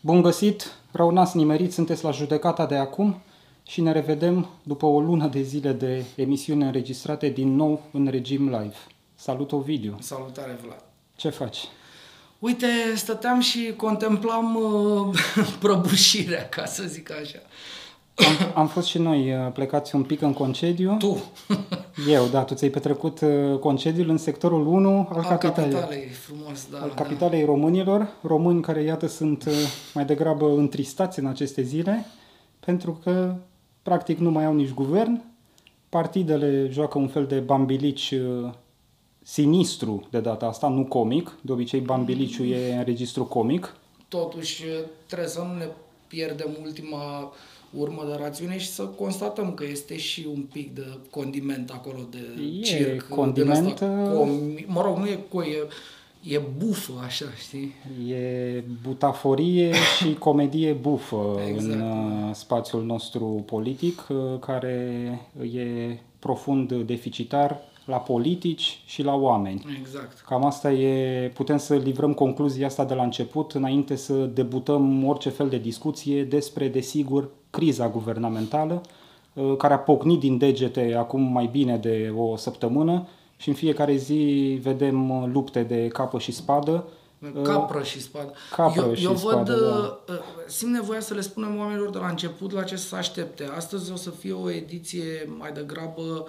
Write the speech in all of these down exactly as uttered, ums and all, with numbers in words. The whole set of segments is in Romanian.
Bun găsit, rău n-ați nimerit, sunteți la Judecata de acum și ne revedem după o lună de zile de emisiuni înregistrate din nou în regim live. Salut, Ovidiu! Salutare, Vlad! Ce faci? Uite, stăteam și contemplam uh, prăbușirea, ca să zic așa. Am, am fost și noi plecați un pic în concediu. Tu? Eu, da, tu ți-ai petrecut concediul în sectorul unu al, al capitalei. capitalei. Frumos, da. Al capitalei da. românilor, români care, iată, sunt mai degrabă întristați în aceste zile, pentru că, practic, nu mai au nici guvern, partidele joacă un fel de bambilici sinistru de data asta, nu comic, de obicei bambiliciul mm. e în registru comic. Totuși, trebuie să nu ne pierdem ultima urmă de rațiune și să constatăm că este și un pic de condiment acolo, de e circ. Condiment. Com- mă rog, nu e co, e, e bufă, așa, știi? E butaforie și comedie bufă exact. În spațiul nostru politic, care e profund deficitar la politici și la oameni. Exact. Cam asta e, putem să livrăm concluzia asta de la început, înainte să debutăm orice fel de discuție despre, desigur, criza guvernamentală, care a pocnit din degete acum mai bine de o săptămână și în fiecare zi vedem lupte de capă și spadă. Capră și spadă. Capră eu și eu spadă, văd, da. simt nevoia să le spunem oamenilor de la început la ce să se aștepte. Astăzi o să fie o ediție mai degrabă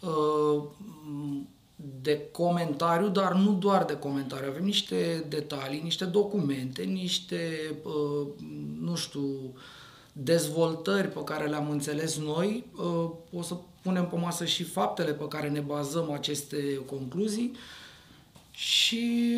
de comentariu, dar nu doar de comentariu. Avem niște detalii, niște documente, niște, nu știu, dezvoltări pe care le-am înțeles noi. O să punem pe masă și faptele pe care ne bazăm aceste concluzii. Și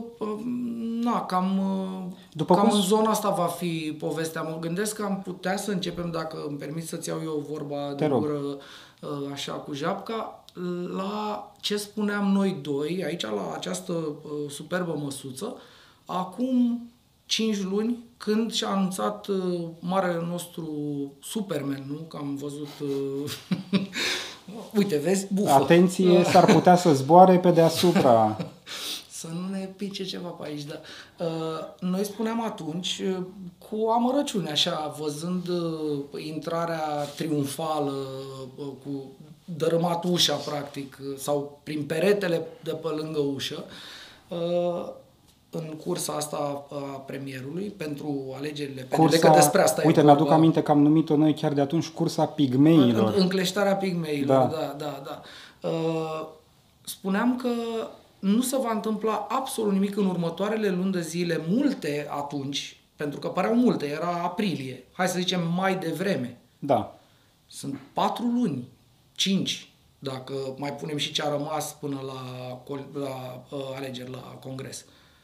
na, cam, După cam cum... în zona asta va fi povestea. Mă gândesc că am putea să începem, dacă îmi permit să-ți iau eu vorba de gură, așa cu japca, la ce spuneam noi doi, aici la această uh, superbă măsuță, acum cinci luni, când și-a anunțat uh, marele nostru Superman, nu? Că am văzut... Uh, uite, vezi? Bufă. Atenție, s-ar putea să zboare pe deasupra. Să nu ne pice ceva pe aici, dar uh, noi spuneam atunci, uh, cu amărăciune, așa, văzând uh, intrarea triumfală, uh, cu dărâmat ușa, practic, uh, sau prin peretele de pe lângă ușă, uh, în cursa asta a premierului, pentru alegerile, cursa, pentru că despre asta uite, e mi-aduc vorba. aminte că am numit-o noi chiar de atunci cursa pigmeilor. În, încleștarea pigmeilor, da, da, da. da. Uh, spuneam că nu se va întâmpla absolut nimic în următoarele luni de zile, multe atunci, pentru că păreau multe, era aprilie, hai să zicem mai devreme. Da. Sunt patru luni, cinci, dacă mai punem și ce a rămas până la, la uh, alegeri, la congres.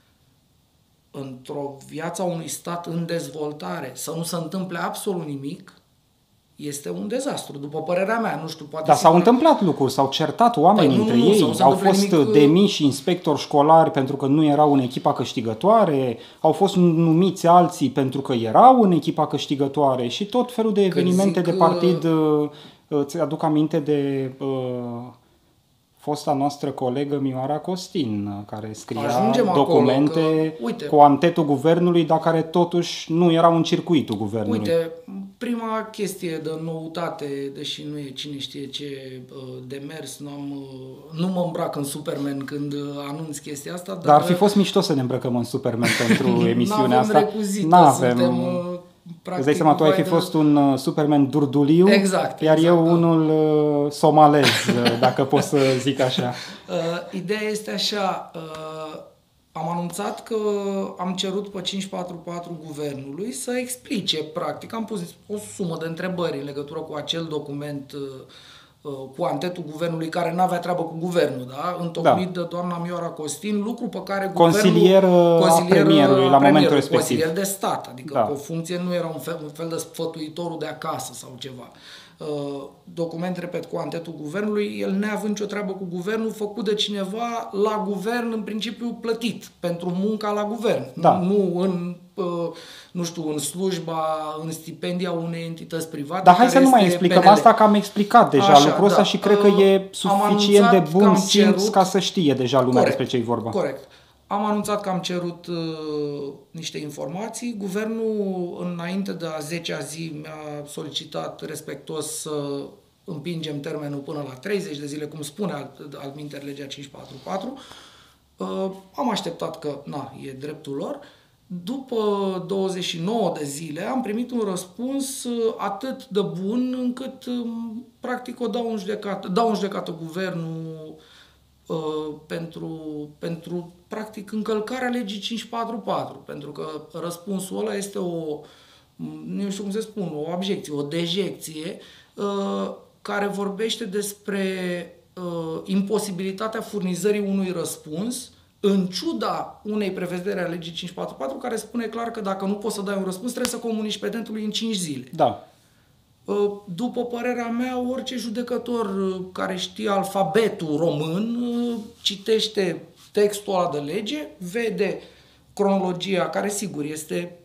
Într-o viața unui stat în dezvoltare, să nu se întâmple absolut nimic, este un dezastru, după părerea mea, nu știu, poate... Dar s-au întâmplat lucruri, s-au certat oamenii păi, între nu, nu, ei, au fost nimic... demiși inspectori școlari pentru că nu erau în echipa câștigătoare, au fost numiți alții pentru că erau în echipa câștigătoare și tot felul de evenimente de partid. Uh... Îți aduc aminte de uh, fosta noastră colegă Mioara Costin, care scria Ajungem documente acolo, că, uite, cu antetul guvernului, dar care totuși nu erau în circuitul guvernului. Uite, prima chestie de noutate, deși nu e cine știe ce de mers, n-am, nu mă îmbrac în Superman când anunț chestia asta. Dar, dar ar fi fost mișto să ne îmbrăcăm în Superman pentru emisiunea asta. Recuzită, N-avem suntem, practic, îți dai seama, tu ai fi de... fost un uh, Superman durduliu, exact, iar exact, eu da. unul uh, somalez, uh, dacă pot să zic așa. Uh, ideea este așa, uh, am anunțat că am cerut pe cinci patru patru guvernului să explice, practic, am pus o sumă de întrebări în legătură cu acel document uh, cu antetul guvernului care n-avea treabă cu guvernul, da? Întocmit da. de doamna Mioara Costin, lucru pe care consilier guvernul... Consilier a premierului la momentul respectiv. Consilier de stat, adică da. o funcție nu era un fel, un fel de sfătuitorul de acasă sau ceva. Uh, document, repet, cu antetul guvernului, el neavând nicio treabă cu guvernul, făcut de cineva la guvern, în principiu plătit pentru munca la guvern. Da. Nu în... Uh, nu știu, în slujba, în stipendia unei entități private. Dar hai să nu mai explicăm P N L. Asta, că am explicat deja Așa, lucrul ăsta da. și cred că e suficient de bun simț ca să știe deja lumea corect, despre ce e vorba. Corect. am anunțat că am cerut uh, niște informații. Guvernul, înainte de a zecea zi, mi-a solicitat respectuos să împingem termenul până la treizeci de zile, cum spune altminteri legea cinci patru patru. Uh, am așteptat că, na, e dreptul lor. După douăzeci și nouă de zile am primit un răspuns uh, atât de bun încât, uh, practic, o dau în judecată, dau în judecată guvernul uh, pentru, pentru, practic, încălcarea legii cinci patru patru, pentru că răspunsul ăla este o, nu știu cum se spun, o obiecție, o dejecție, uh, care vorbește despre uh, imposibilitatea furnizării unui răspuns în ciuda unei prevederi a legii cinci patru patru care spune clar că dacă nu poți să dai un răspuns, trebuie să comunici petentului în cinci zile. Da. Uh, după părerea mea, orice judecător uh, care știe alfabetul român uh, citește textul ăla de lege, vede cronologia care, sigur, este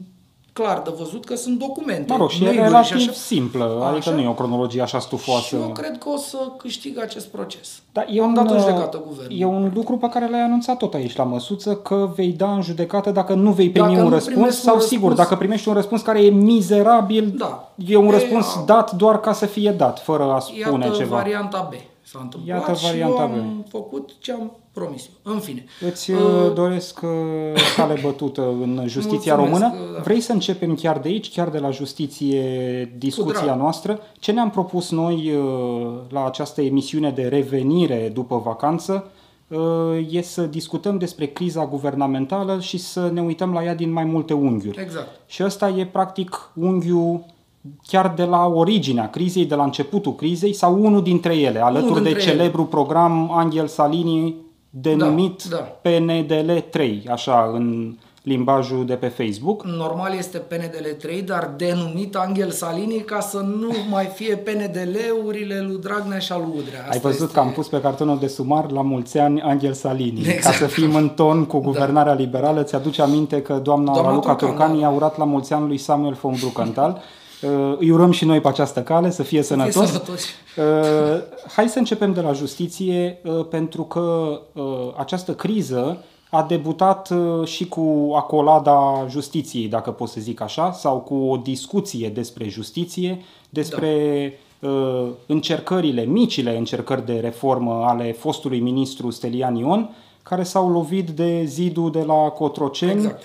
clar de văzut că sunt documente. Mă rog, și e relativ simplă, așa? Adică nu e o cronologie așa stufoasă. Și eu cred că o să câștig acest proces. Da, e Am un, dat în judecată guvernul. E un lucru pe care l-ai anunțat tot aici la Măsuță, că vei da în judecată dacă nu vei primi dacă un nu răspuns sau, un sigur, răspuns, dacă primești un răspuns care e mizerabil, da. e un e, răspuns a... dat doar ca să fie dat, fără a spune iată ceva. varianta B. S-a întâmplat Iată și varianta eu B. am făcut ce am promis eu. În fine. Îți uh, doresc uh, cale bătută în justiția mulțumesc, română. da. Vrei să începem chiar de aici, chiar de la justiție, discuția noastră? Ce ne-am propus noi uh, la această emisiune de revenire după vacanță uh, e să discutăm despre criza guvernamentală și să ne uităm la ea din mai multe unghiuri. Exact. Și ăsta e practic unghiul chiar de la originea crizei, de la începutul crizei, sau unul dintre ele, alături de celebrul ele. program Angel Salini denumit da, da. P N D L trei, așa în limbajul de pe Facebook. Normal este P N D L trei, dar denumit Angel Salini ca să nu mai fie P N D L-urile lui Dragnea și al lui Udrea. Asta Ai văzut este... că am pus pe cartonul de sumar la mulți ani Angel Salini, exact. Ca să fim în ton cu guvernarea da. liberală. Ți-aduce aminte că doamna, doamna Raluca Turcan i-a urat la mulți ani lui Samuel von Bruckenthal. Uh, îi urăm și noi pe această cale să fie sănătos. Fie sănătos. Uh, hai să începem de la justiție, uh, pentru că uh, această criză a debutat uh, și cu acolada justiției, dacă pot să zic așa, sau cu o discuție despre justiție, despre da. uh, încercările, micile încercări de reformă ale fostului ministru Stelian Ion, care s-au lovit de zidul de la Cotroceni. Exact.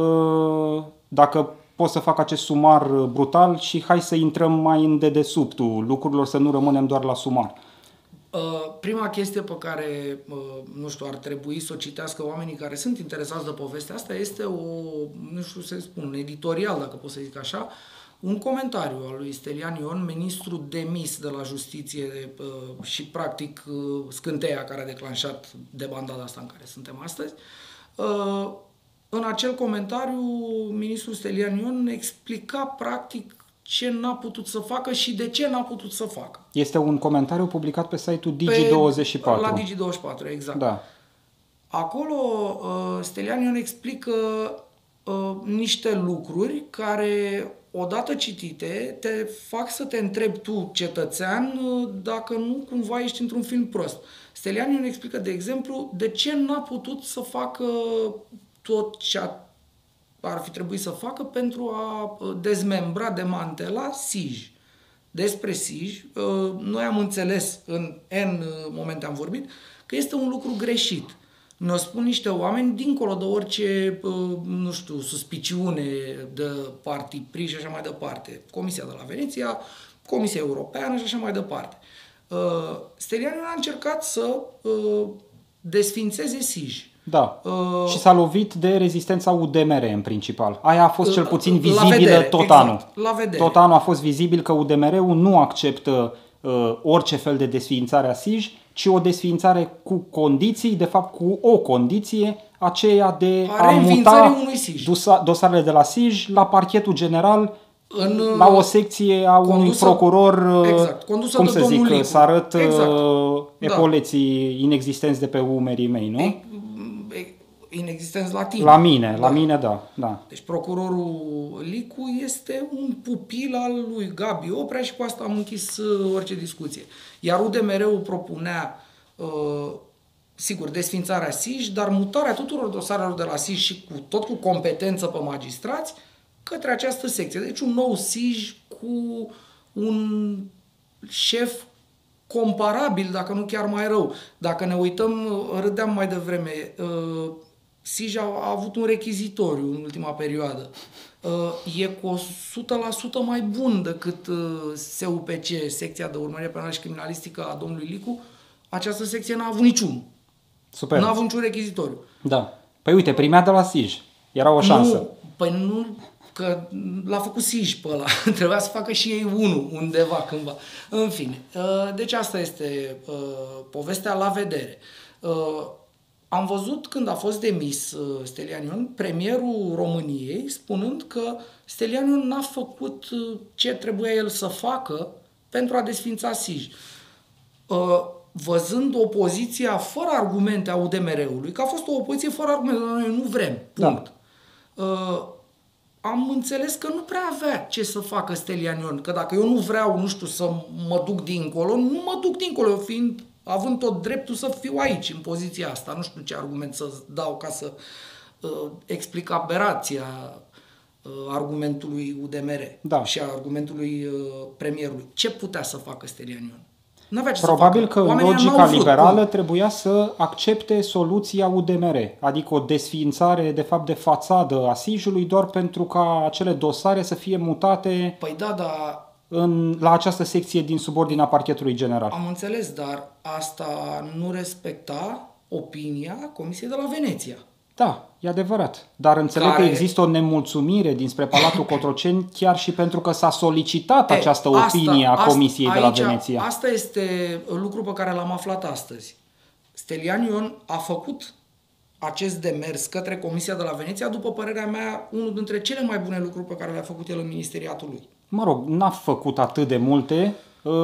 Uh, dacă pot să fac acest sumar brutal și hai să intrăm mai în dedesubtul lucrurilor, să nu rămânem doar la sumar. Uh, prima chestie pe care, uh, nu știu, ar trebui să o citească oamenii care sunt interesați de povestea asta este o, nu știu să spun, un editorial, dacă pot să zic așa, un comentariu al lui Stelian Ion, ministru demis de la justiție uh, și practic uh, scânteia care a declanșat debandada asta în care suntem astăzi. Uh, În acel comentariu, ministrul Stelian Ion explica practic ce n-a putut să facă și de ce n-a putut să facă. Este un comentariu publicat pe site-ul Digi douăzeci și patru. La Digi douăzeci și patru, exact. Da. Acolo Stelian Ion explică uh, niște lucruri care, odată citite, te fac să te întrebi tu, cetățean, dacă nu cumva ești într-un film prost. Stelian Ion explică, de exemplu, de ce n-a putut să facă tot ce ar fi trebuit să facă pentru a dezmembra, demantela S I J. Despre S I J, noi am înțeles, în N momente am vorbit, că este un lucru greșit. Ne-o spun niște oameni dincolo de orice, nu știu, suspiciune de partipri și așa mai departe. Comisia de la Veneția, Comisia Europeană și așa mai departe. Stelian a încercat să desfințeze S I J. Da. Uh, și s-a lovit de rezistența U D M R în principal. Aia a fost cel puțin vizibilă vedere, tot exact, anul. La vedere. Tot anul a fost vizibil că U D M R-ul nu acceptă uh, orice fel de desființare a S I J, ci o desființare cu condiții, de fapt cu o condiție, aceea de a, a muta dosarele de la S I J la parchetul general, în, la o secție a unui condusă, procuror, exact, cum să zic, Licu. Să arăt exact. epoleții da. inexistenți de pe umerii mei, nu? E, inexistenți la tine. La mine, da. la mine, da, da. Deci procurorul Licu este un pupil al lui Gabi Oprea și cu asta am închis orice discuție. Iar U D M R-ul propunea uh, sigur, desfințarea S I J, dar mutarea tuturor dosarelor de la S I J și cu, tot cu competență pe magistrați către această secție. Deci un nou S I J cu un șef comparabil, dacă nu chiar mai rău. Dacă ne uităm, râdeam mai devreme, S I J a, a avut un rechizitoriu în ultima perioadă. E cu o sută la sută mai bun decât S U P C, secția de urmărire penală și criminalistică a domnului Licu. Această secție n-a avut niciunul. Super. N-a avut niciun rechizitoriu. Da. Păi uite, primea de la S I J. Era o șansă. Nu, păi nu, că l-a făcut S I J pe ăla. Trebuia să facă și ei unul undeva cândva. În fine. Deci asta este povestea la vedere. Am văzut când a fost demis Stelian Ion, premierul României, spunând că Stelian Ion n-a făcut ce trebuia el să facă pentru a desfința S I J. Văzând opoziția fără argumente a U D M R-ului, că a fost o opoziție fără argumente, noi nu vrem, punct. Da. Am înțeles că nu prea avea ce să facă Stelian Ion, că dacă eu nu vreau, nu știu, să mă duc dincolo, nu mă duc dincolo, fiind... având tot dreptul să fiu aici, în poziția asta. Nu știu ce argument să dau ca să uh, explic aberația uh, argumentului U D M R da. și a argumentului uh, premierului. Ce putea să facă Stelian Ion? N-avea ce Probabil să facă. că Oamenii logica n-au vrut. liberală Cum? trebuia să accepte soluția U D M R, adică o desființare de fapt de fațadă a S I J-ului doar pentru ca acele dosare să fie mutate Păi da, dar... În, la această secție din subordinea parchetului general. Am înțeles, dar asta nu respecta opinia Comisiei de la Veneția. Da, e adevărat. Dar înțeleg care... că există o nemulțumire dinspre Palatul Cotroceni chiar și pentru că s-a solicitat e, această asta, opinie a Comisiei asta, de la aici, Veneția. Asta este lucru pe care l-am aflat astăzi. Stelian Ion a făcut acest demers către Comisia de la Veneția, după părerea mea, unul dintre cele mai bune lucruri pe care le-a făcut el în ministeriatul lui. Mă rog, n-a făcut atât de multe.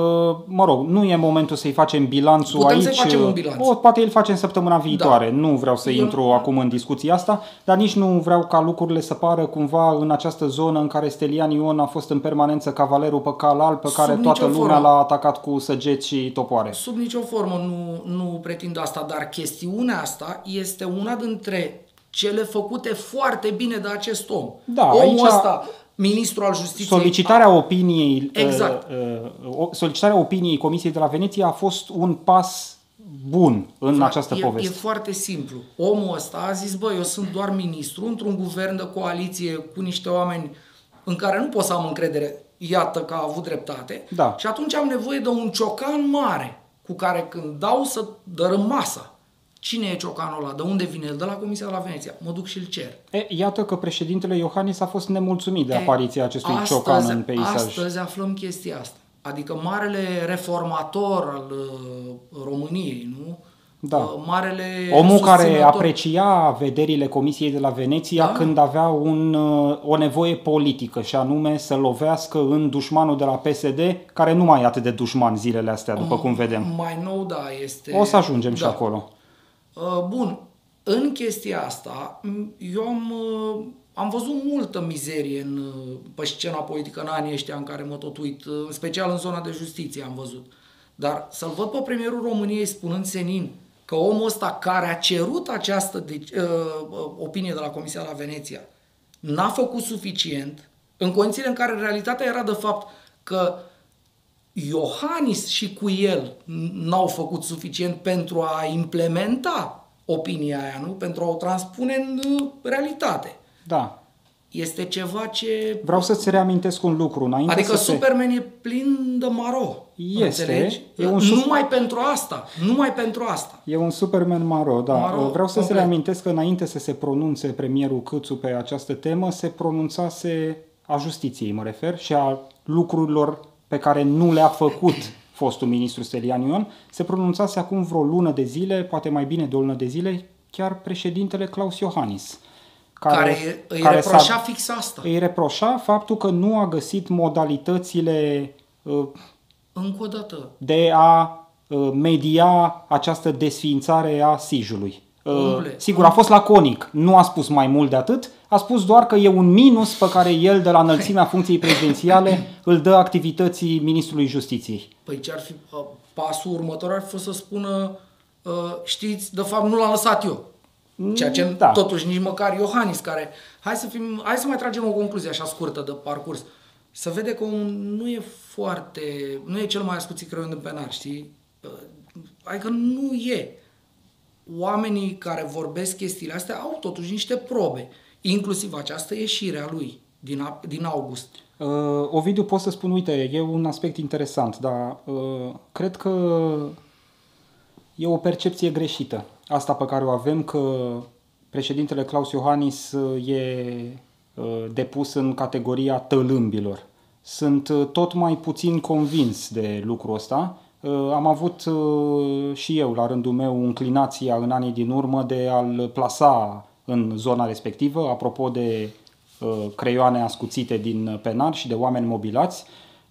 Mă rog, nu e momentul să-i facem bilanțul Putem aici. să-i facem un bilanț. O, poate îl facem săptămâna viitoare. Da. Nu vreau să Eu... intru acum în discuția asta, dar nici nu vreau ca lucrurile să pară cumva în această zonă în care Stelian Ion a fost în permanență cavalerul pe cal alb, pe care Sub toată lumea formă. l-a atacat cu săgeți și topoare. Sub nicio formă nu, nu pretind asta, dar chestiunea asta este una dintre cele făcute foarte bine de acest om. Da, Omul aici... ăsta, ministrul al Justiției... Solicitarea opiniei, exact. uh, solicitarea opiniei Comisiei de la Veneția a fost un pas bun în Fra, această e, poveste. E foarte simplu. Omul ăsta a zis, bă, eu sunt doar ministru într-un guvern de coaliție cu niște oameni în care nu pot să am încredere. Iată că a avut dreptate. Da. Și atunci am nevoie de un ciocan mare cu care când dau să dărâm masa. Cine e ciocanul ăla? De unde vine el? De la Comisia de la Veneția. Mă duc și îl cer. E, iată că președintele Iohannis a fost nemulțumit de e, apariția acestui astăzi, ciocan în peisaj. Astăzi aflăm chestia asta. Adică marele reformator al uh, României, nu? Da. Uh, marele Omul care aprecia vederile Comisiei de la Veneția da? când avea un, o nevoie politică și anume să lovească în dușmanul de la P S D, care nu mai e atât de dușman zilele astea, după um, cum vedem. Mai nou, da, este... O să ajungem da. și acolo. Uh, bun, în chestia asta, eu am, uh, am văzut multă mizerie în, uh, pe scena politică în anii ăștia în care mă tot uit, uh, în special în zona de justiție am văzut. Dar să-l văd pe premierul României spunând senin că omul ăsta care a cerut această de, uh, opinie de la Comisia la Veneția n-a făcut suficient, în condițiile în care realitatea era de fapt că Iohannis și cu el n-au făcut suficient pentru a implementa opinia aia, nu? Pentru a o transpune în realitate. Da. Este ceva ce... Vreau să-ți reamintesc un lucru. Înainte adică să Superman se... e plin de maro. Este. E un numai pentru asta. Numai pentru asta. E un Superman maro, da. Maro, Vreau să-ți complet. reamintesc că înainte să se pronunțe premierul Câțu pe această temă, se pronunțase a justiției, mă refer, și a lucrurilor pe care nu le-a făcut fostul ministru Stelian Ion, se pronunțase acum vreo lună de zile, poate mai bine de o lună de zile, chiar președintele Claus Iohannis. Care, care îi care reproșa fix asta. Îi reproșa faptul că nu a găsit modalitățile uh, Încă o dată. de a uh, media această desființare a S I J-ului. Omule, Sigur, a fost laconic, nu a spus mai mult de atât, a spus doar că e un minus pe care el, de la înălțimea funcției prezidențiale, îl dă activității Ministrului Justiției. Păi ce ar fi, pasul următor ar fi fost să spună știți, de fapt nu l-am lăsat eu. Ceea ce da. Totuși nici măcar Iohannis, care, hai să, fim, hai să mai tragem o concluzie așa scurtă de parcurs, să vede că un, nu e foarte, nu e cel mai ascuțit creion din penar, știi? Adică nu e. Oamenii care vorbesc chestiile astea au totuși niște probe, inclusiv această ieșire a lui din, din august. Uh, Ovidiu, pot să spun, uite, e un aspect interesant, dar uh, cred că e o percepție greșită. Asta pe care o avem, că președintele Klaus Iohannis e uh, depus în categoria tălâmbilor. Sunt uh, tot mai puțin convins de lucrul ăsta. Uh, am avut uh, și eu, la rândul meu, inclinația în anii din urmă de a-l plasa în zona respectivă, apropo de uh, creioane ascuțite din penar și de oameni mobilați.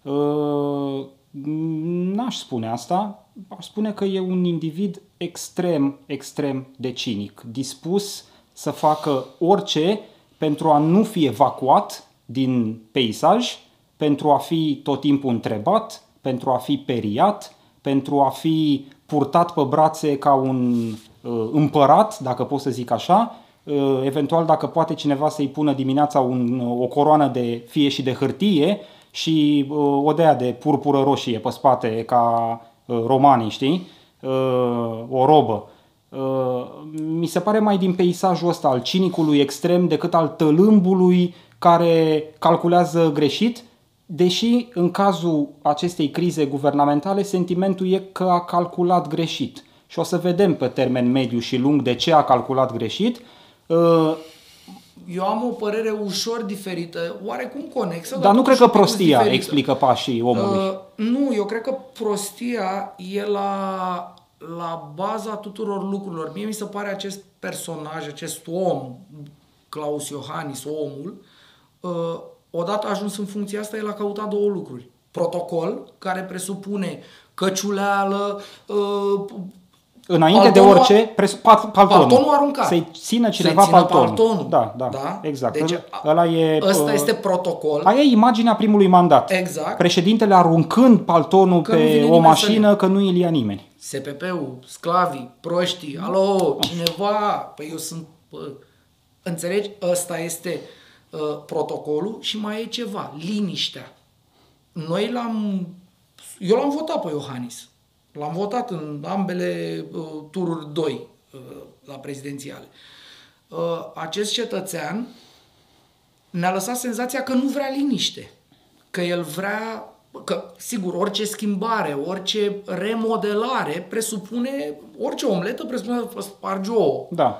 Uh, n-aș spune asta, aș spune că e un individ extrem, extrem de cinic, dispus să facă orice pentru a nu fi evacuat din peisaj, pentru a fi tot timpul întrebat, pentru a fi periat, pentru a fi purtat pe brațe ca un uh, împărat, dacă pot să zic așa, uh, eventual dacă poate cineva să-i pună dimineața un, o coroană de fie și de hârtie și uh, o de-aia de purpură roșie pe spate ca uh, romanii, știi? Uh, o robă. Uh, mi se pare mai din peisajul ăsta al cinicului extrem decât al tălâmbului care calculează greșit, deși în cazul acestei crize guvernamentale sentimentul e că a calculat greșit. Și o să vedem pe termen mediu și lung de ce a calculat greșit. Uh, Eu am o părere ușor diferită, oarecum conexă. Dar, dar nu cred că prostia explică pașii omului. Uh, nu, eu cred că prostia e la, la baza tuturor lucrurilor. Mie mi se pare acest personaj, acest om, Klaus Iohannis, omul, uh, odată ajuns în funcția asta, el a căutat două lucruri. Protocol, care presupune căciuleală, uh, Înainte paltonul, de orice, presu- pat, paltonul. paltonul aruncat. Să-i țină cineva Să-i țină paltonul. paltonul. Da, da, da? exact. Deci, ăla e, ăsta uh, este protocol. Aia e imaginea primului mandat. Exact. Președintele aruncând paltonul că pe o mașină, că nu îl ia nimeni. S P P-ul, sclavii, proștii, alo, cineva, păi eu sunt... Pă, înțelegi? Ăsta este uh, protocolul și mai e ceva, liniștea. Noi l-am... Eu l-am votat pe Iohannis. L-am votat în ambele uh, tururi doi uh, la prezidențiale. Uh, acest cetățean ne-a lăsat senzația că nu vrea liniște. Că el vrea... Că, sigur, orice schimbare, orice remodelare presupune... Orice omletă presupune să spargi ouă. Da.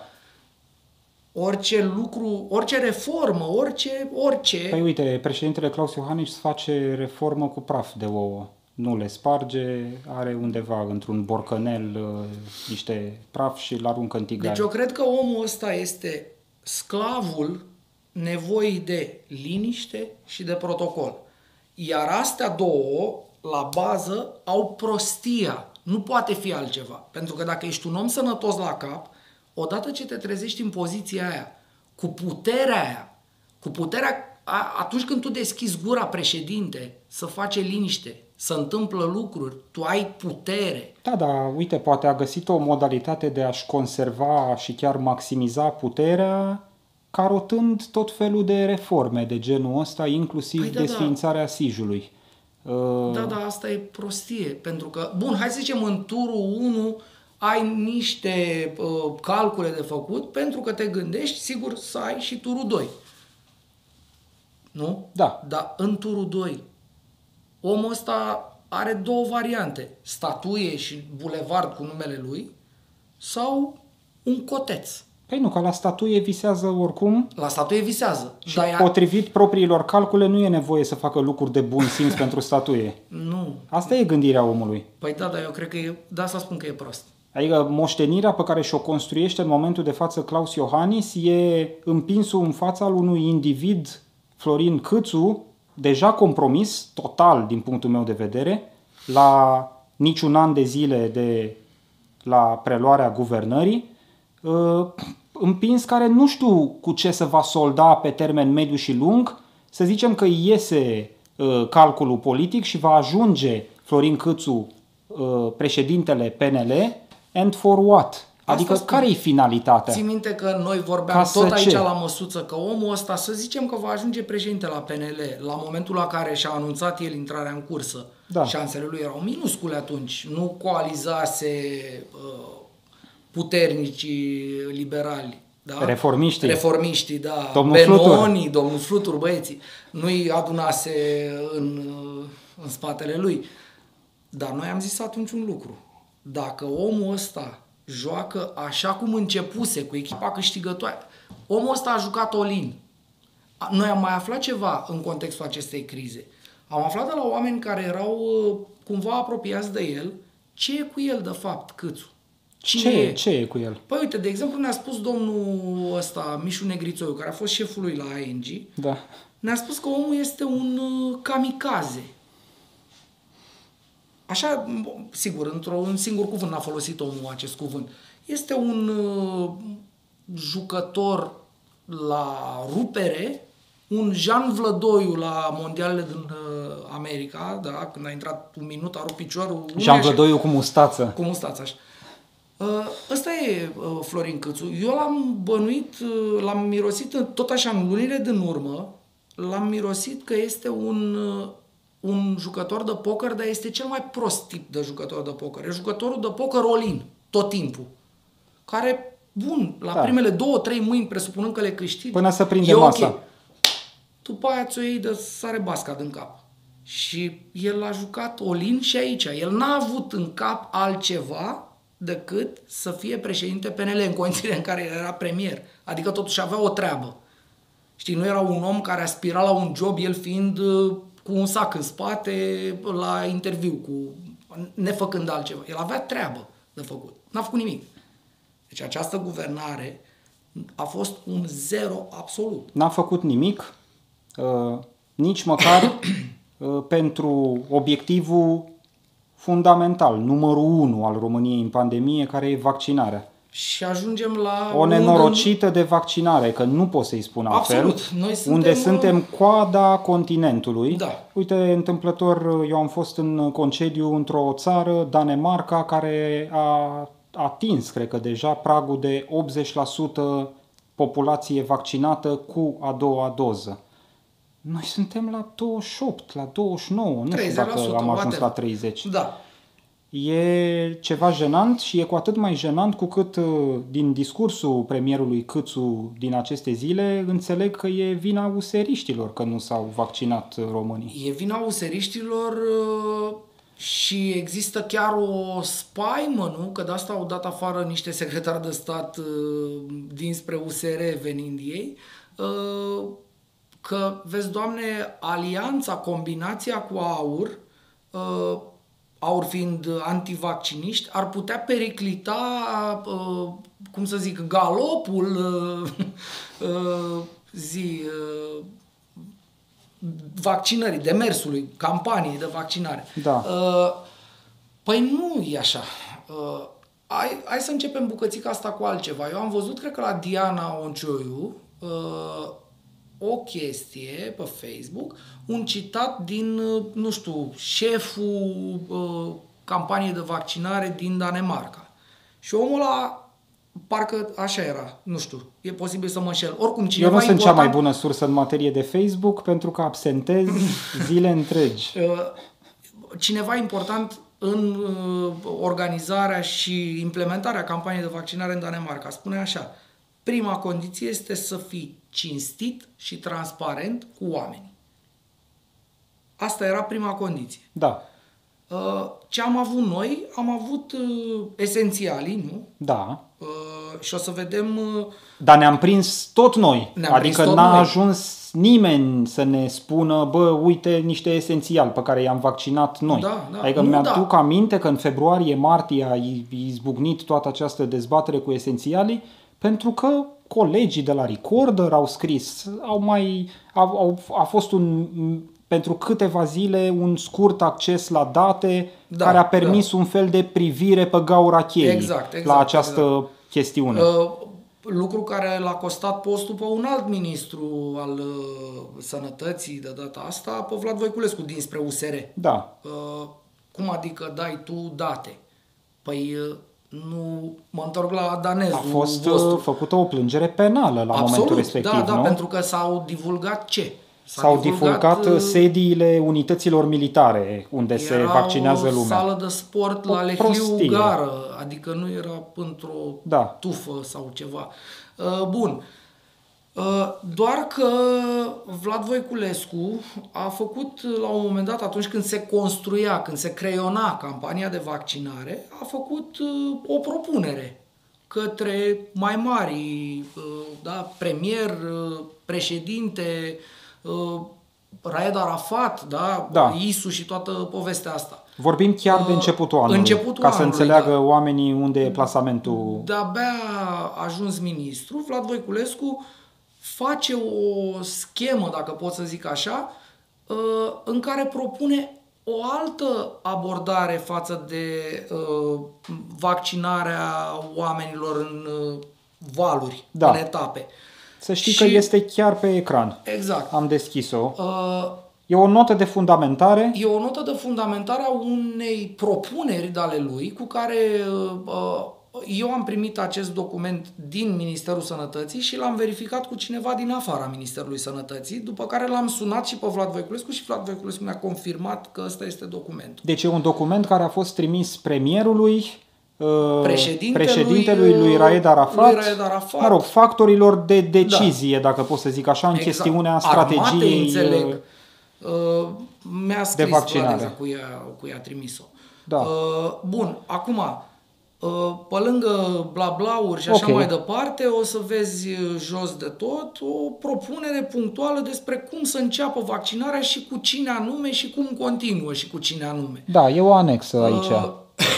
Orice lucru, orice reformă, orice... orice... Păi uite, președintele Klaus Iohannis face reformă cu praf de ouă. Nu le sparge, are undeva într-un borcanel uh, niște praf și îl aruncă în tigaie. Deci eu cred că omul ăsta este sclavul nevoii de liniște și de protocol. Iar astea două, la bază, au prostia. Nu poate fi altceva. Pentru că dacă ești un om sănătos la cap, odată ce te trezești în poziția aia, cu puterea aia, cu puterea, atunci când tu deschizi gura, președinte, să face liniște, să întâmplă lucruri, tu ai putere. Da, da, uite, poate a găsit o modalitate de a-și conserva și chiar maximiza puterea, carotând tot felul de reforme de genul ăsta, inclusiv păi da, desființarea da. Sijului. Uh... Da, da, asta e prostie, pentru că, bun, hai să zicem, în turul unu ai niște uh, calcule de făcut, pentru că te gândești, sigur, să ai și turul doi. Nu? Da. Dar în turul doi, omul ăsta are două variante. Statuie și bulevard cu numele lui sau un coteț. Păi nu, că la statuie visează oricum. La statuie visează. Și dar potrivit ea... propriilor calcule nu e nevoie să facă lucruri de bun simț pentru statuie. Nu. Asta e gândirea omului. Păi da, dar eu cred că e... Da, să spun că e prost. Adică moștenirea pe care și-o construiește în momentul de față Klaus Iohannis e împinsul în fața al unui individ, Florin Câțu, deja compromis, total din punctul meu de vedere, la niciun an de zile de la preluarea guvernării, împins care nu știu cu ce se va solda pe termen mediu și lung. Să zicem că iese calculul politic și va ajunge Florin Câțu președintele P N L, And for what? Adică care e finalitatea? Ții minte că noi vorbeam Ca tot aici ce? la măsuță că omul ăsta, să zicem că va ajunge președinte la P N L, la momentul la care și-a anunțat el intrarea în cursă, Da. șansele lui erau minuscule atunci, nu coalizase uh, puternicii liberali. Da? Reformiștii. Reformiștii, da. Domnul Benoni, Flutur. domnul Flutur, băieții. Nu-i adunase în, în spatele lui. Dar noi am zis atunci un lucru. Dacă omul ăsta joacă așa cum începuse, cu echipa câștigătoare, omul ăsta a jucat all-in. Noi am mai aflat ceva în contextul acestei crize. Am aflat de la oameni care erau uh, cumva apropiați de el, ce e cu el de fapt, Câțu? Cine Ce, e? ce e cu el? Păi uite, de exemplu, ne-a spus domnul ăsta, Mișu Negrițoiu, care a fost șeful lui la I N G, Da. ne-a spus că omul este un uh, kamikaze. Așa, sigur, într-un singur cuvânt n-a folosit omul acest cuvânt. Este un uh, jucător la rupere, un Jean Vlădoiu la mondialele din uh, America, da, când a intrat un minut, a rupt piciorul. Jean Vlădoiu cu mustață. Cu mustață, așa. Uh, ăsta e uh, Florin Câțu. Eu l-am bănuit, uh, l-am mirosit în, tot așa în lunile din urmă, l-am mirosit că este un, uh, un jucător de poker, dar este cel mai prost tip de jucător de poker. E jucătorul de poker all-in, tot timpul. Care, bun, la Da. primele două, trei mâini, presupunând că le câștigi, Până să prinde e ok. masa. După aia ți-o iei de sare basca din cap. Și el a jucat all-in și aici. El n-a avut în cap altceva decât să fie președinte P N L în condițiile în care era premier. Adică totuși avea o treabă. Știi, nu era un om care aspira la un job, el fiind uh, cu un sac în spate la interviu, cu, nefăcând altceva. El avea treabă de făcut. N-a făcut nimic. Deci această guvernare a fost un zero absolut. N-a făcut nimic, uh, nici măcar uh, pentru obiectivul fundamental, numărul unu al României în pandemie, care e vaccinarea. Și ajungem la... O nenorocită de vaccinare, că nu pot să-i spun altfel. Absolut. Noi suntem, unde suntem coada continentului. Da. Uite, întâmplător, eu am fost în concediu într-o țară, Danemarca, care a atins, cred că deja, pragul de optzeci la sută populație vaccinată cu a doua doză. Noi suntem la douăzeci și opt, la douăzeci și nouă, nu știu dacă am ajuns whatever. la treizeci. Da. E ceva jenant și e cu atât mai jenant cu cât uh, din discursul premierului Câțu din aceste zile înțeleg că e vina useriștilor că nu s-au vaccinat românii. E vina useriștilor uh, și există chiar o spaimă, nu? Că de asta au dat afară niște secretari de stat uh, dinspre U S R venind ei. Uh, că, vezi, Doamne, alianța, combinația cu AUR, uh, AUR fiind antivacciniști, ar putea periclita, uh, cum să zic, galopul uh, uh, zi, uh, vaccinării, demersului, campaniei de vaccinare. Da. Uh, păi nu e așa. Uh, hai, hai să începem bucățica asta cu altceva. Eu am văzut, cred că la Diana Oncioiu, uh, o chestie pe Facebook, un citat din, nu știu, șeful uh, campaniei de vaccinare din Danemarca. Și omul ăla, parcă așa era, nu știu, e posibil să mă înșel. Oricum, cineva Eu nu sunt important, cea mai bună sursă în materie de Facebook pentru că absentez zile întregi. Uh, cineva important în uh, organizarea și implementarea campaniei de vaccinare în Danemarca spune așa: prima condiție este să fii cinstit și transparent cu oamenii. Asta era prima condiție. Da, Ce am avut noi? Am avut esențialii, nu? da. Și o să vedem... Dar ne-am prins tot noi. Ne-am adică prins tot n-a noi. ajuns nimeni să ne spună, bă, uite, niște esențiali pe care i-am vaccinat noi. Da, da. Adică Nu, mi-aduc da. aminte că în februarie-martie a izbucnit toată această dezbatere cu esențialii pentru că colegii de la Recorder au scris, au mai, au, au, a fost un, pentru câteva zile un scurt acces la date Da, care a permis da. un fel de privire pe gaura cheii Exact, exact, la această exact. chestiune. Uh, lucru care l-a costat postul pe un alt ministru al uh, sănătății de data asta, pe Vlad Voiculescu, dinspre U S R. Da. Uh, cum adică dai tu date? Păi uh, Nu mă întorc la danezul A fost vostru. făcută o plângere penală la Absolut, momentul respectiv, da, da, nu? pentru că s-au divulgat ce? S-au divulgat uh, sediile unităților militare unde se vaccinează lumea. Era o sală de sport O la Lehiu prostie. Gară, adică nu era într-o Da. tufă sau ceva. Uh, Bun. Uh, Doar că Vlad Voiculescu a făcut la un moment dat, atunci când se construia, când se creiona campania de vaccinare, a făcut uh, o propunere către mai mari, uh, da, premier, uh, președinte, uh, Raed Arafat, da, Da. ISU și toată povestea asta. Vorbim chiar de Uh, începutul anului, începutul ca să anului, înțeleagă da. oamenii unde e plasamentul. De-abia a ajuns ministru, Vlad Voiculescu face o schemă, dacă pot să zic așa, în care propune o altă abordare față de vaccinarea oamenilor în valuri, Da. în etape. Să știi Și- că este chiar pe ecran. Exact. Am deschis-o. Uh, E o notă de fundamentare. E o notă de fundamentare a unei propuneri de ale lui cu care uh, eu am primit acest document din Ministerul Sănătății și l-am verificat cu cineva din afara Ministerului Sănătății, după care l-am sunat și pe Vlad Voiculescu și Vlad Voiculescu mi-a confirmat că ăsta este documentul. Deci e un document care a fost trimis premierului, uh, Președintelui, președintelui lui Raed Arafat, lui Raed Arafat. mă rog, factorilor de decizie, dacă pot să zic așa, în Exact. chestiunea Armatei, strategiei. înțeleg. uh, Uh, mi-a scris de vaccinare. Vlad exact cu ea, cu ea trimis-o. Da. Uh, bun, acum, uh, pe lângă bla-blauri și așa Ok. mai departe, o să vezi uh, jos de tot o propunere punctuală despre cum să înceapă vaccinarea și cu cine anume și cum continuă și cu cine anume. Da, e o anexă aici. Uh,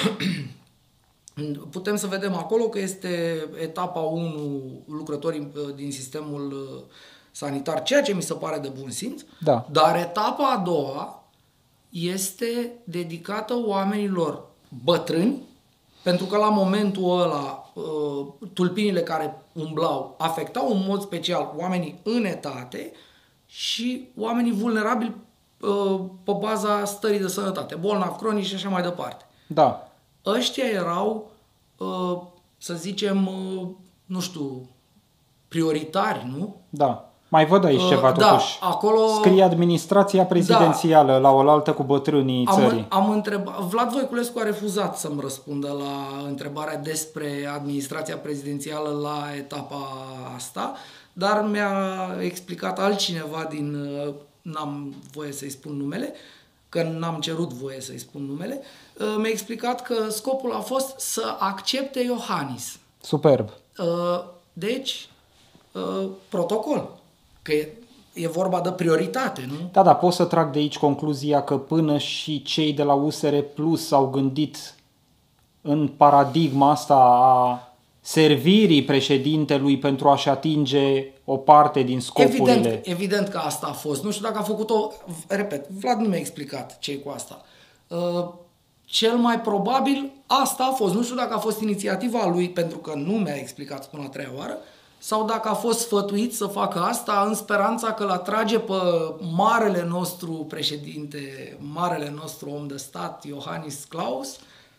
Putem să vedem acolo că este etapa unu, lucrătorii uh, din sistemul uh, sanitar, ceea ce mi se pare de bun simț, Da. dar etapa a doua este dedicată oamenilor bătrâni, pentru că la momentul ăla uh, tulpinile care umblau afectau în mod special oamenii în etate și oamenii vulnerabili uh, pe baza stării de sănătate, bolnavi cronici și așa mai departe. Da. Ăștia erau, uh, să zicem, uh, nu știu, prioritari, nu? Da. Mai văd aici Uh, ceva da, totuși. acolo- Scrie administrația prezidențială la oaltă cu bătrânii țării. Am, am întrebat, Vlad Voiculescu a refuzat să-mi răspundă la întrebarea despre administrația prezidențială la etapa asta, dar mi-a explicat altcineva din, uh, n-am voie să-i spun numele, că n-am cerut voie să-i spun numele, uh, mi-a explicat că scopul a fost să accepte Iohannis. Superb. Uh, Deci, uh, protocol, că e, e vorba de prioritate, nu? Da, da, pot să trag de aici concluzia că până și cei de la U S R Plus s-au gândit în paradigma asta a servirii președintelui pentru a-și atinge o parte din scopurile. Evident, evident că asta a fost. Nu știu dacă a făcut-o, repet, Vlad nu mi-a explicat ce cu asta. Uh, Cel mai probabil asta a fost. Nu știu dacă a fost inițiativa lui, pentru că nu mi-a explicat până la treia oară, sau dacă a fost sfătuit să facă asta în speranța că l-atrage pe marele nostru președinte, marele nostru om de stat, Iohannis Claus,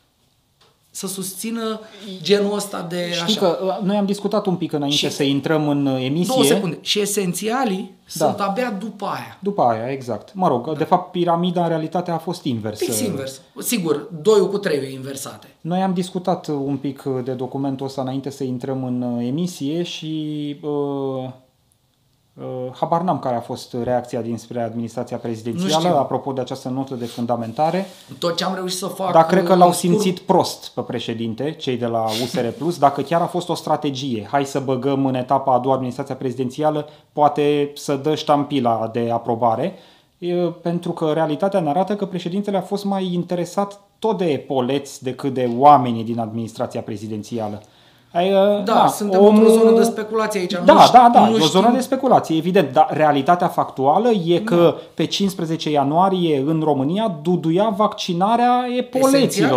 să susțină genul ăsta de Știi așa. că uh, noi am discutat un pic înainte Și- să intrăm în uh, emisie. Două secunde. Și esențialii Da. sunt abia după aia. După aia, exact. Mă rog, de fapt, piramida în realitate a fost inversă. Fix invers. Sigur, doi cu trei inversate. Noi am discutat un pic de documentul ăsta înainte să intrăm în uh, emisie și uh, uh, habar n-am care a fost reacția dinspre administrația Nu prezidențială știu. apropo de această notă de fundamentare, Tot ce am reușit să fac... dar cred că l-au în scurt- simțit prost pe președinte, cei de la U S R Plus, dacă chiar a fost o strategie. Hai să băgăm în etapa a doua administrația prezidențială, poate să dă ștampila de aprobare, e, pentru că realitatea ne arată că președintele a fost mai interesat tot de epoleți decât de oamenii din administrația prezidențială. Ai, uh, Da, suntem într-o zonă de speculație aici. Da, Nu știu- da, da, nu e o zonă știm- de speculație, evident, dar realitatea factuală e că pe cincisprezece ianuarie în România duduia vaccinarea epoleților. Esențialilor.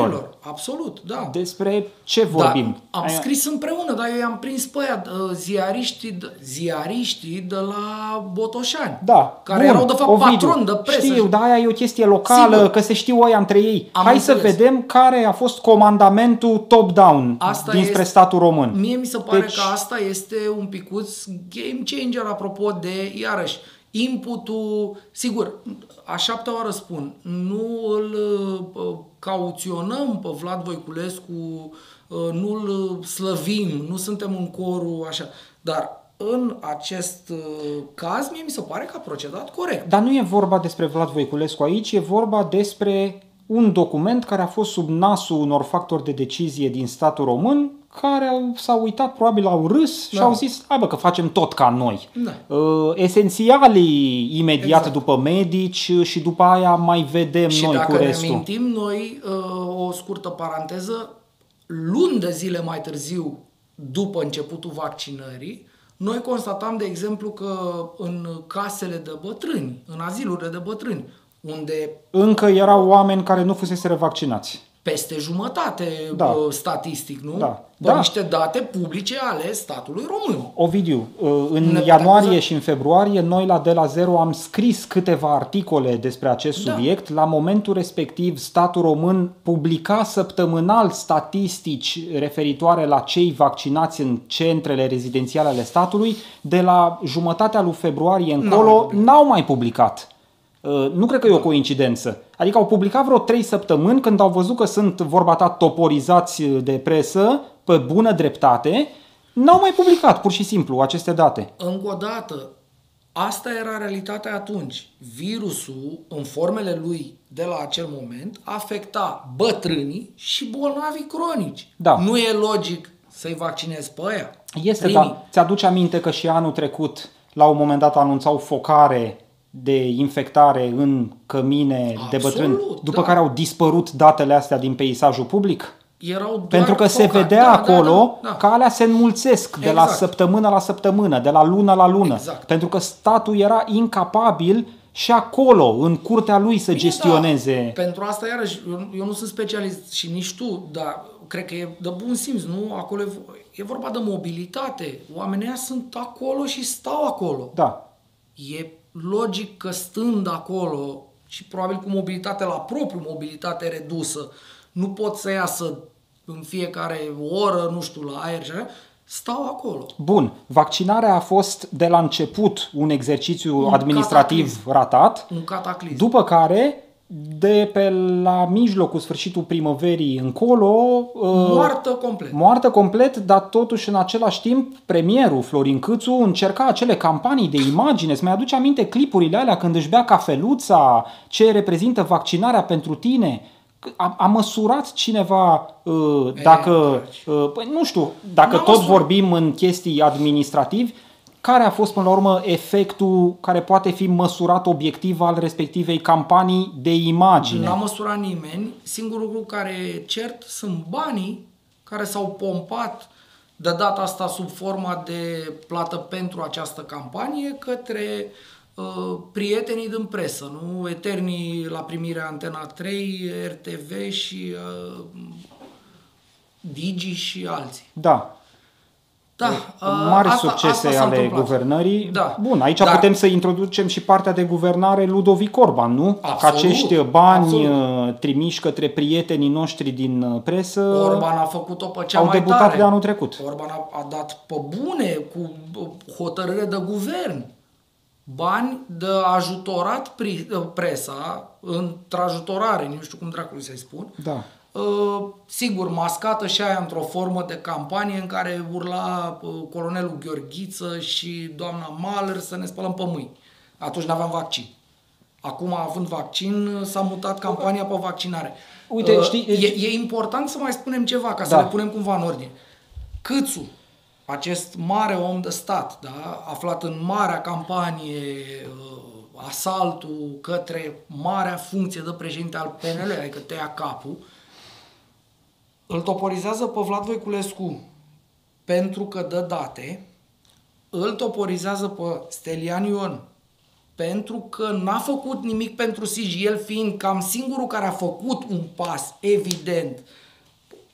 absolut, da. Despre ce vorbim? Da, am scris împreună, dar eu i-am prins pe aia, ziariștii, ziariștii de la Botoșani, da, care bun, erau de fapt Ovidiu, patroni de presă. Știu, dar aia e o chestie locală, Sigur. Că se știu ăia între ei. Am Hai înțeles. să vedem care a fost comandamentul top-down Asta dinspre este, statul român. Mie mi se pare deci... că asta este un picuț game changer apropo de, iarăși, inputul, sigur, a șaptea oară spun, nu îl uh, cauționăm pe Vlad Voiculescu, uh, nu îl slăvim, nu suntem în corul așa, dar în acest uh, caz mie mi se pare că a procedat corect. Dar nu e vorba despre Vlad Voiculescu aici, e vorba despre un document care a fost sub nasul unor factori de decizie din statul român, care au, s-au uitat, probabil au râs da. Și au zis, hai bă, că facem tot ca noi. Da. Uh, esențialii imediat exact. După medici și după aia mai vedem și noi cu restul. Și dacă ne mintim noi, uh, o scurtă paranteză, luni de zile mai târziu, după începutul vaccinării, noi constatam, de exemplu, că în casele de bătrâni, în azilurile de bătrâni, unde încă erau oameni care nu fuseseră vaccinați. Peste jumătate da. statistic, nu? Da. Pe da. niște date publice ale statului român. Ovidiu, în ne ianuarie și în februarie, noi la De la Zero am scris câteva articole despre acest da. subiect. La momentul respectiv, statul român publica săptămânal statistici referitoare la cei vaccinați în centrele rezidențiale ale statului. De la jumătatea lui februarie încolo, n-au mai publicat. Uh, nu cred că e o coincidență. Adică au publicat vreo trei săptămâni când au văzut că sunt, vorba ta, toporizați de presă, pe bună dreptate, n-au mai publicat, pur și simplu, aceste date. Încă o dată, asta era realitatea atunci. Virusul, în formele lui de la acel moment, afecta bătrânii și bolnavii cronici. Da. Nu e logic să-i vaccinezi pe aia? Este, dar ți-aduce aminte că și anul trecut, la un moment dat, anunțau focare de infectare în cămine Absolut, de bătrâni, după da. Care au dispărut datele astea din peisajul public? Erau Pentru că focat. se vedea da, acolo da, da, da. că alea se înmulțesc exact. De la săptămână la săptămână, de la lună la lună. Exact. Pentru că statul era incapabil și acolo, în curtea lui, să Bine, gestioneze. Da. Pentru asta, iarăși, eu, eu nu sunt specialist și nici tu, dar cred că e de bun simț, nu? Acolo e, e vorba de mobilitate. Oamenii ăia sunt acolo și stau acolo. Da. E logic că stând acolo și probabil cu mobilitate la propriu, mobilitate redusă, nu pot să iasă în fiecare oră, nu știu, la aer și așa, stau acolo. Bun, vaccinarea a fost de la început un exercițiu un administrativ cataclism. ratat, un cataclism. După care, de pe la mijlocul, sfârșitul primăverii încolo... Moartă complet. Moartă complet, dar totuși în același timp premierul Florin Câțu încerca acele campanii de imagine. Îți mai aduce aminte clipurile alea când își bea cafeluța, ce reprezintă vaccinarea pentru tine? A, a măsurat cineva uh, dacă, uh, păi, nu știu, dacă tot măsurat. vorbim în chestii administrativi, care a fost până la urmă efectul care poate fi măsurat obiectiv al respectivei campanii de imagine? N-a măsurat nimeni. Singurul lucru care e cert sunt banii care s-au pompat de data asta sub forma de plată pentru această campanie către uh, prietenii din presă, nu? Eternii la primirea Antena trei, R T V și uh, Digi și alții. Da. Da, mari asta, succese asta ale guvernării. Da. Bun, aici Dar, putem să introducem și partea de guvernare Ludovic Orban, nu? Absolut, Că acești bani absolut. trimiși către prietenii noștri din presă Orban a făcut-o pe cea au mai debutat tare. de anul trecut. Orban a, a dat pe bune cu hotărâre de guvern bani de ajutorat pri, presa, într-ajutorare, nu știu cum dracului să-i spun. Da. Uh, sigur, mascată și aia într-o formă de campanie în care urla uh, colonelul Gheorghiță și doamna Mahler să ne spălăm pe mâini. Atunci n-aveam vaccin. Acum, având vaccin, s-a mutat campania pe vaccinare. Uite, uh, știi, e, e important să mai spunem ceva, ca da. să le punem cumva în ordine. Câțu, acest mare om de stat, da, aflat în marea campanie, uh, asaltul către marea funcție de președinte al P N L, adică tăia capul, îl toporizează pe Vlad Voiculescu pentru că dă date, îl toporizează pe Stelian Ion pentru că n-a făcut nimic pentru S I J, el fiind cam singurul care a făcut un pas evident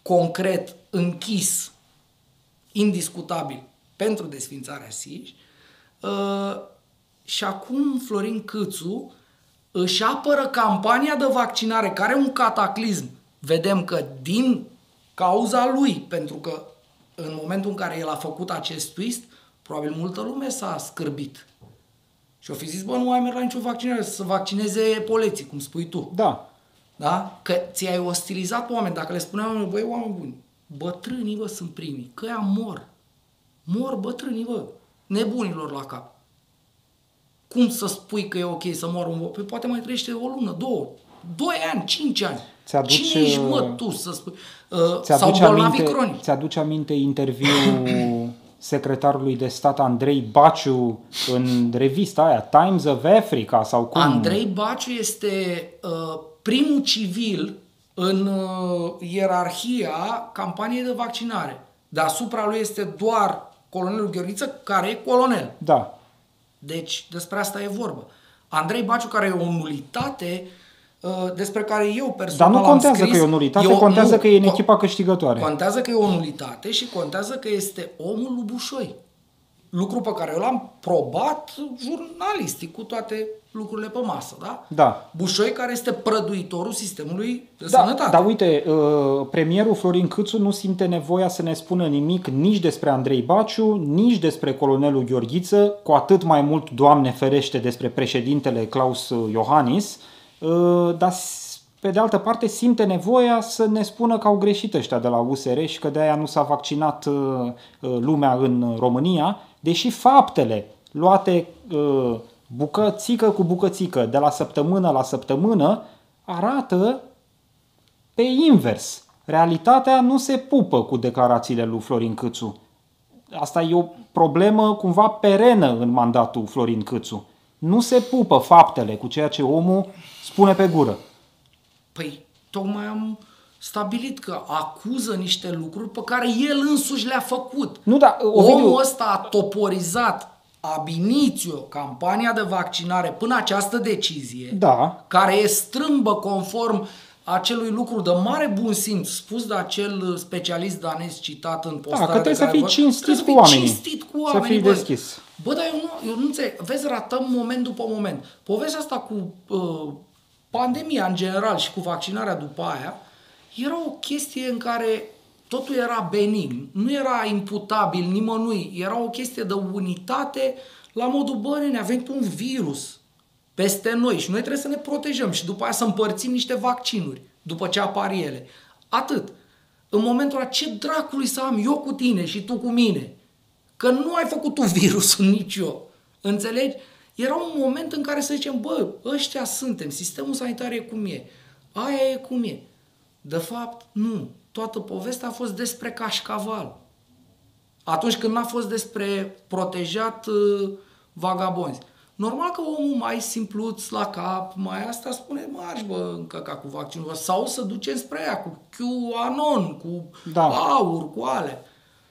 concret închis, indiscutabil, pentru desfințarea S I J. Uh, și acum Florin Câțu își apără campania de vaccinare, care e un cataclism. Vedem că din cauza lui, pentru că în momentul în care el a făcut acest twist, probabil multă lume s-a scârbit. Și o fi zis, bă, nu ai mers la nicio vaccinare, să vaccineze poleții, cum spui tu. Da. Da? Că ți-ai ostilizat pe oameni. Dacă le spuneam, băi, oameni buni, bătrânii, bă, sunt primii, că ea mor. Mor bătrânii, bă, nebunilor la cap. Cum să spui că e ok să moară un bă? Păi poate mai trăiește o lună, două, doi ani, cinci ani. Ți-aduce, Cine ești, mă, tu să spui? Uh, sau bolnavii cronici. Ți-aduce aminte interviul secretarului de stat Andrei Baciu în revista aia, Times of Africa sau cum? Andrei Baciu este uh, primul civil în uh, ierarhia campaniei de vaccinare. Deasupra lui este doar colonelul Gheorghiță, care e colonel. Da. Deci despre asta e vorba. Andrei Baciu, care e o nulitate uh, despre care eu personal Dar nu contează am scris, că e o nulitate, eu, contează nu, că e în echipa câștigătoare. Contează că e o nulitate și contează că este omul lui Bușoi. Lucru pe care eu l-am probat jurnalistic cu toate lucrurile pe masă, da? Da. Bușoi, care este prăduitorul sistemului de Da, sănătate. dar uite, premierul Florin Câțu nu simte nevoia să ne spună nimic nici despre Andrei Baciu, nici despre colonelul Gheorghiță, cu atât mai mult, Doamne ferește, despre președintele Klaus Iohannis, dar pe de altă parte simte nevoia să ne spună că au greșit ăștia de la U S R și că de aia nu s-a vaccinat lumea în România, deși faptele luate bucățică cu bucățică, de la săptămână la săptămână, arată pe invers. Realitatea nu se pupă cu declarațiile lui Florin Câțu. Asta e o problemă cumva perenă în mandatul Florin Câțu. Nu se pupă faptele cu ceea ce omul spune pe gură. Păi, tocmai am stabilit că acuză niște lucruri pe care el însuși le-a făcut. Nu, da, Ovidiu... Omul ăsta a toporizat ab initio campania de vaccinare până această decizie, da, care e strâmbă conform acelui lucru de mare bun simț spus de acel specialist danez citat în postarea. Da, că trebuie să fii cinstit cu oamenii. Cinstit cu oamenii. Să fii bă. deschis. Bă, dar eu nu, eu nu înțeleg. Vezi, ratăm moment după moment. Povestea asta cu uh, pandemia în general și cu vaccinarea după aia era o chestie în care totul era benign, nu era imputabil nimănui, era o chestie de unitate la modul, bă, ne-a venit un virus peste noi și noi trebuie să ne protejăm și după aia să împărțim niște vaccinuri după ce apar ele. Atât. În momentul ăla, ce dracului să am eu cu tine și tu cu mine? Că nu ai făcut tu virusul, nici eu. Înțelegi? Era un moment în care să zicem, bă, ăștia suntem, sistemul sanitar e cum e, aia e cum e. De fapt, nu. Toată povestea a fost despre cașcaval. Atunci când n-a fost despre protejat uh, vagabonzi. Normal că omul mai simpluț la cap, mai asta spune, marș, bă, încăca cu vaccinul. Sau să ducem spre ea cu QAnon, cu da. aur, cu ale.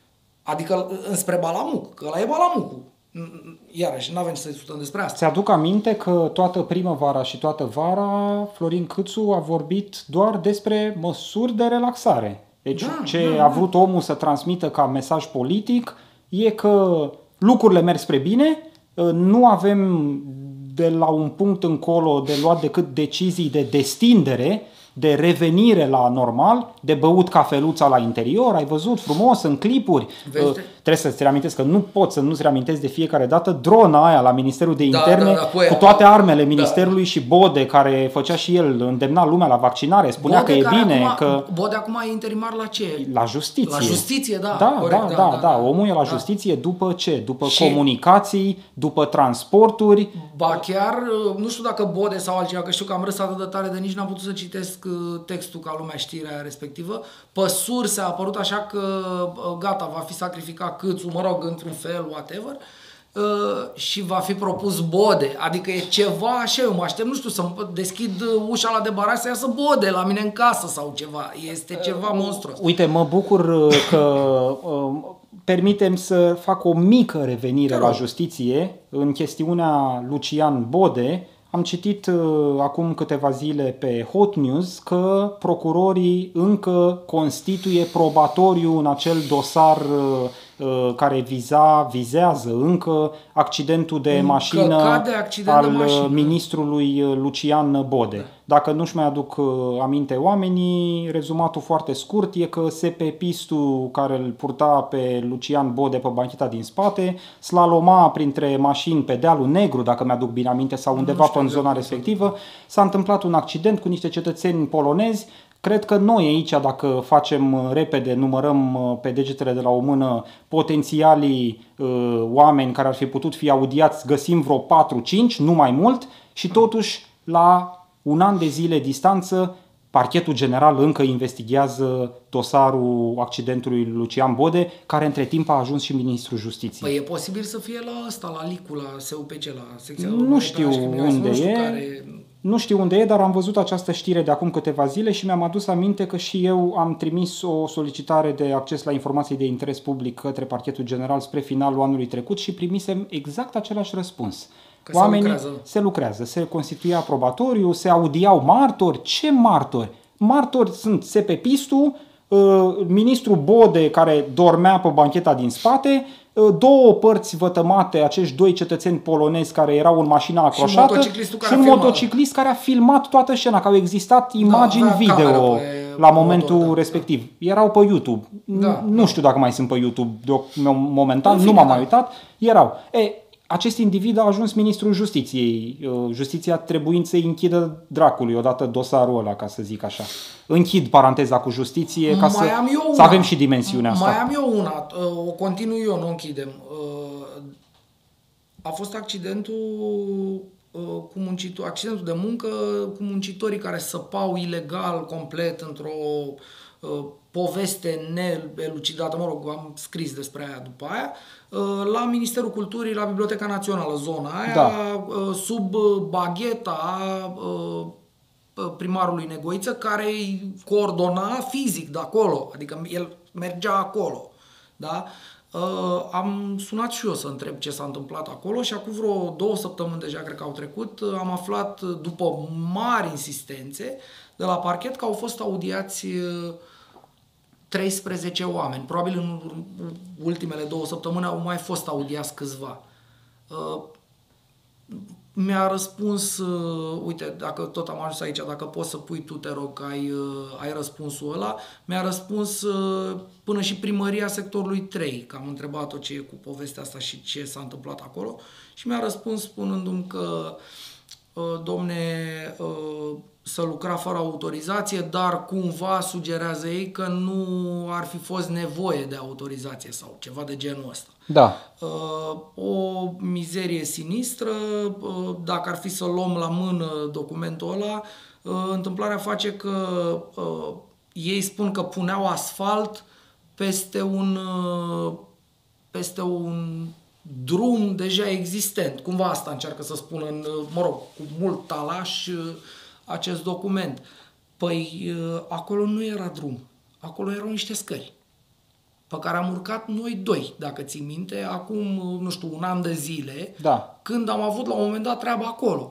Adică înspre Balamuc, că ăla e Balamucul. Iarăși, n-avem să discutăm despre asta. Ți-aduc aminte că toată primăvara și toată vara Florin Câțu a vorbit doar despre măsuri de relaxare. Deci da, ce da, a da. vrut omul să transmită ca mesaj politic e că lucrurile merg spre bine, nu avem de la un punct încolo de luat decât decizii de destindere, de revenire la normal, de băut cafeluța la interior, ai văzut frumos în clipuri. Vezi? Trebuie să-ți reamintesc că nu poți să nu-ți reamintesc de fiecare dată drona aia la Ministerul de Da, Interne, da, da, cu aia, cu toate armele da. Ministerului și Bode, care făcea și el, îndemna lumea la vaccinare, spunea Bode că e care bine, acum, că... Bode acum e interimar la ce? La justiție. La justiție, da. Da, corect, da, da, da, da. Omul e la da. justiție după ce? După Și- comunicații, după transporturi. Ba chiar, nu știu dacă Bode sau altcineva, că știu că am râs atât de tare de nici n-am putut să citesc uh, textul ca lumea știrea respectivă. Pe surse a apărut așa că uh, gata, va fi sacrificat Câțu, mă rog, într-un fel, whatever, uh, și va fi propus Bode. Adică e ceva așa, eu mă aștept, nu știu, să deschid ușa la debaraj să iasă Bode la mine în casă sau ceva. Este ceva monstruos. Uite, mă bucur uh, că uh, permitem să fac o mică revenire Te la rog. justiție în chestiunea Lucian Bode. Am citit uh, acum câteva zile pe Hot News că procurorii încă constituie probatoriu în acel dosar uh, uh, care viza, vizează încă accidentul de mașină de accident al de mașină. ministrului Lucian Bode. Da. Dacă nu-și mai aduc uh, aminte oamenii, rezumatul foarte scurt e că S P pistul care îl purta pe Lucian Bode pe bancheta din spate slaloma printre mașini pe dealul Negru, dacă mi-aduc bine aminte, sau undeva pe în zona respectivă. S-a întâmplat un accident cu niște cetățeni polonezi. Cred că noi aici, dacă facem repede, numărăm pe degetele de la o mână potențialii uh, oameni care ar fi putut fi audiați, găsim vreo patru cinci, nu mai mult, și totuși la un an de zile distanță, Parchetul General încă investigează dosarul accidentului Lucian Bode, care între timp a ajuns și Ministrul Justiției. Păi e posibil să fie la ăsta, la L I C U, la S U P C, la secția... Nu știu unde nu știu e, care... nu știu unde e, dar am văzut această știre de acum câteva zile și mi-am adus aminte că și eu am trimis o solicitare de acces la informații de interes public către Parchetul General spre finalul anului trecut și primisem exact același răspuns. Că Oamenii se lucrează. se lucrează, se constituia probatoriu, se audiau martori. Ce martori? Martori sunt S P pistul, ministrul Bode care dormea pe bancheta din spate, două părți vătămate, acești doi cetățeni polonezi care erau în mașina acroșată și, care și un motociclist care a filmat toată scena, că au existat imagini da, video pe, la momentul motor, da, respectiv. Da. Erau pe YouTube. Da, nu da. știu dacă mai sunt pe YouTube momentan, în nu fine, m-am da. mai uitat. Erau. E, acest individ a ajuns ministrul Justiției. Justiția trebuind să-i închidă dracului odată dosarul ăla, ca să zic așa. Închid paranteza cu justiție ca mai să, am eu să una. avem și dimensiunea asta. Mai am eu una, o continui eu, nu o închidem. A fost accidentul cu muncitor, accidentul de muncă cu muncitorii care săpau ilegal complet într-o poveste neelucidată, mă rog, am scris despre aia după aia, la Ministerul Culturii, la Biblioteca Națională, zona aia, da. Sub bagheta primarului Negoiță, care îi coordona fizic de acolo, adică el mergea acolo. Da? Am sunat și eu să întreb ce s-a întâmplat acolo și acum vreo două săptămâni deja, cred că au trecut, am aflat, după mari insistențe, de la parchet că au fost audiați treisprezece oameni. Probabil în ultimele două săptămâni au mai fost audiați câțiva. Mi-a răspuns, uite, dacă tot am ajuns aici, dacă poți să pui tu, te rog, că ai, ai răspunsul ăla, mi-a răspuns până și primăria sectorului trei, că am întrebat-o ce e cu povestea asta și ce s-a întâmplat acolo, și mi-a răspuns spunându-mi că, domne, să lucra fără autorizație, dar cumva sugerează ei că nu ar fi fost nevoie de autorizație sau ceva de genul ăsta. Da. O mizerie sinistră, dacă ar fi să luăm la mână documentul ăla, întâmplarea face că ei spun că puneau asfalt peste un, peste un drum deja existent. Cumva asta încearcă să spună, în, mă rog, cu mult talaș acest document. Păi acolo nu era drum, acolo erau niște scări pe care am urcat noi doi, dacă ții minte, acum, nu știu, un an de zile, da. Când am avut la un moment dat treaba acolo.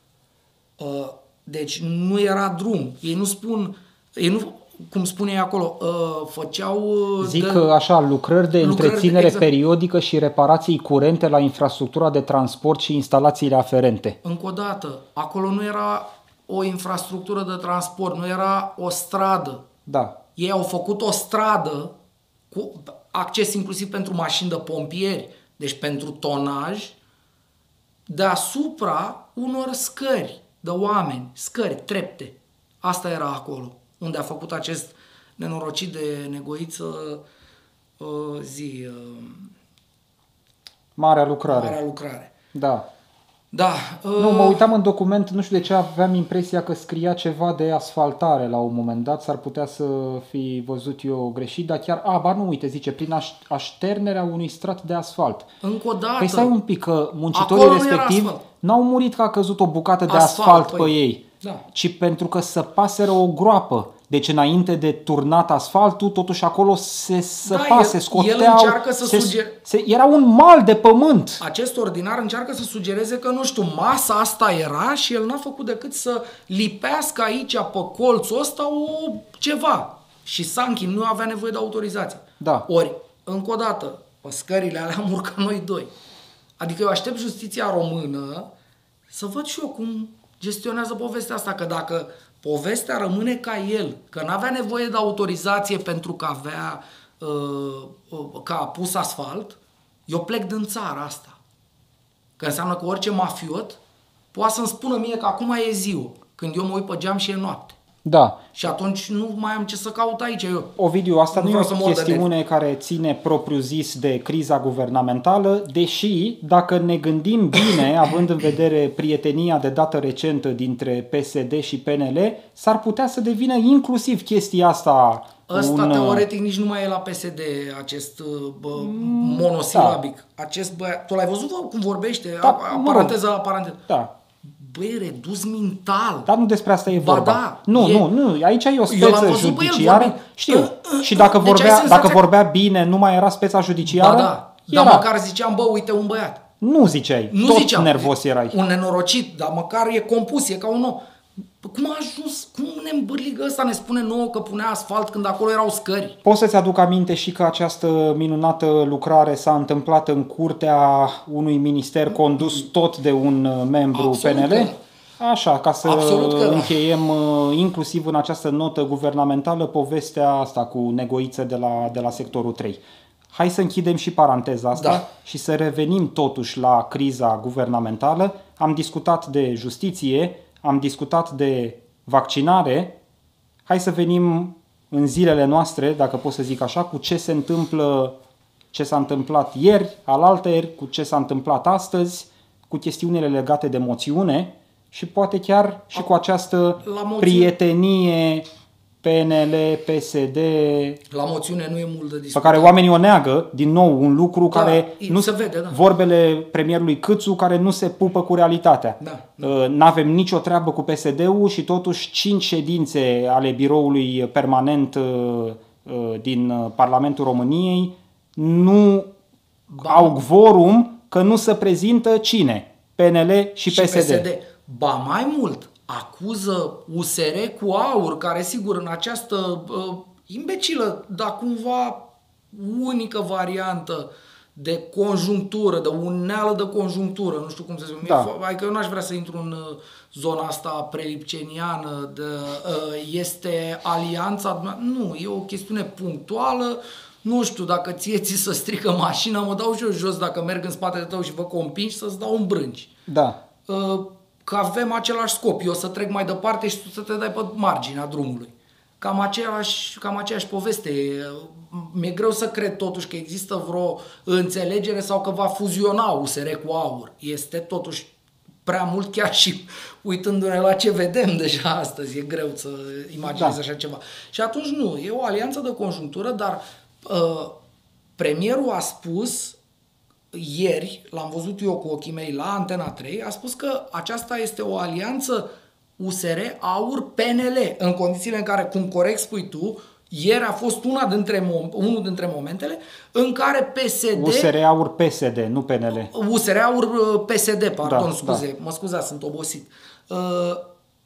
Deci nu era drum. Ei nu spun, ei nu, cum spune ei acolo, făceau... Zic de, așa, lucrări de lucrări, întreținere exact. periodică și reparații curente la infrastructura de transport și instalațiile aferente. Încă o dată, acolo nu era o infrastructură de transport, nu era o stradă. Da. Ei au făcut o stradă cu acces inclusiv pentru mașini de pompieri, deci pentru tonaj, deasupra unor scări de oameni, scări, trepte. Asta era acolo, unde a făcut acest nenorocit de Negoiță uh, zi... Uh, Marea lucrare. Marea lucrare. Da. Da. Uh... Nu, mă uitam în document, nu știu de ce aveam impresia că scria ceva de asfaltare la un moment dat, s-ar putea să fi văzut eu greșit, dar chiar, a, ba nu, uite, zice, prin aș- așternerea unui strat de asfalt. Încă o dată. Păi stai un pic, că muncitorii respectivi n-au murit că a căzut o bucată de asfalt, asfalt pe păi, ei, da. ci pentru că săpaseră o groapă. Deci înainte de turnat asfaltul, totuși acolo se săpa, Da, el- se el scoteau, încearcă să se, suge- se, era un mal de pământ. Acest ordinar încearcă să sugereze că, nu știu, masa asta era și el n-a făcut decât să lipească aici, pe colțul ăsta, o ceva. Și Sanchi nu avea nevoie de autorizație. Da. Ori, încă o dată, pe scările alea am urcat noi doi. Adică eu aștept justiția română să văd și eu cum gestionează povestea asta, că dacă povestea rămâne ca el, că n-avea nevoie de autorizație pentru că avea, uh, uh, că a pus asfalt, eu plec din țara asta. Că înseamnă că orice mafiot poate să-mi spună mie că acum e ziua, când eu mă uit pe geam și e noapte. Da. Și atunci nu mai am ce să caut aici eu. Ovidiu, asta Nu nu, vreau e să o mor de chestiune care ține propriu-zis de criza guvernamentală, deși, dacă ne gândim bine, având în vedere prietenia de dată recentă dintre P S D și P N L, s-ar putea să devină inclusiv chestia asta Ăsta un... teoretic nici nu mai e la P S D, acest bă, monosilabic. Da. Acest băiat, tu l-ai văzut bă, cum vorbește? Da, a, a, mă rog. paranteză la paranteză. Da. Băi, redus mental. Dar nu despre asta e Ba vorba. da, nu, e- nu, nu, aici e o Eu l-am speță văzut pe el judiciară. vorbind. Știu. Uh, uh, Și dacă, uh, deci ai vorbea, senzația dacă că- vorbea bine, nu mai era speța judiciară? Ba da, Era. dar măcar ziceam, bă, uite un băiat. Nu ziceai. Nu Tot ziceam. nervos erai. Un nenorocit, dar măcar e compus, e ca un om. Cum a ajuns, cum ne îmbârligă ăsta, ne spune nouă că punea asfalt când acolo erau scări? Poți să-ți aduc aminte și că această minunată lucrare s-a întâmplat în curtea unui minister condus tot de un membru Absolut P N L? că Așa, ca să Absolut că da. încheiem uh, inclusiv în această notă guvernamentală povestea asta cu negoiță de la, de la sectorul trei. Hai să închidem și paranteza asta Da. și să revenim totuși la criza guvernamentală. Am discutat de justiție, am discutat de vaccinare. Hai să venim în zilele noastre, dacă pot să zic așa, cu ce se întâmplă, ce s-a întâmplat ieri, alaltăieri, cu ce s-a întâmplat astăzi, cu chestiunile legate de moțiune și poate chiar și cu această La moțiune- prietenie P N L, P S D, La moțiune nu e mult de pe discutat. care oamenii o neagă, din nou, un lucru Da, care e- nu se vede, da. vorbele premierului Câțu care nu se pupă cu realitatea. Da, Uh, N-avem nicio treabă cu P S D-ul și totuși cinci ședințe ale biroului permanent uh, uh, din uh, Parlamentul României nu Ba- au quorum că nu se prezintă cine? P N L și, și P S D. Ba mai mult, acuză U S R cu aur, care sigur în această uh, imbecilă, dar cumva unică variantă de conjunctură, de uneală de conjunctură, nu știu cum să zic. Da. Adică eu n-aș vrea să intru în uh, zona asta prelipceniană, de, uh, este alianța, nu, e o chestiune punctuală. Nu știu, dacă ție ți se strică mașina, mă dau și eu jos dacă merg în spatele tău și vă compingi să-ți dau un brânci. Da. Că avem același scop. Eu să trec mai departe și tu să te dai pe marginea drumului. Cam, aceeași, cam aceeași poveste. Mi-e greu să cred totuși că există vreo înțelegere sau că va fuziona U S R cu aur. Este totuși prea mult, chiar și uitându-ne la ce vedem deja astăzi. E greu să imaginezi Da. așa ceva. Și atunci nu, e o alianță de conjunctură, dar uh, premierul a spus ieri, l-am văzut eu cu ochii mei la Antena trei, a spus că aceasta este o alianță U S R, AUR, P N L, în condițiile în care, cum corect spui tu, ieri a fost una dintre, unul dintre momentele în care P S D... U S R Aur P S D, nu P N L. U S R, AUR, P S D, pardon, Da, scuze, da. mă scuzați, sunt obosit. Uh,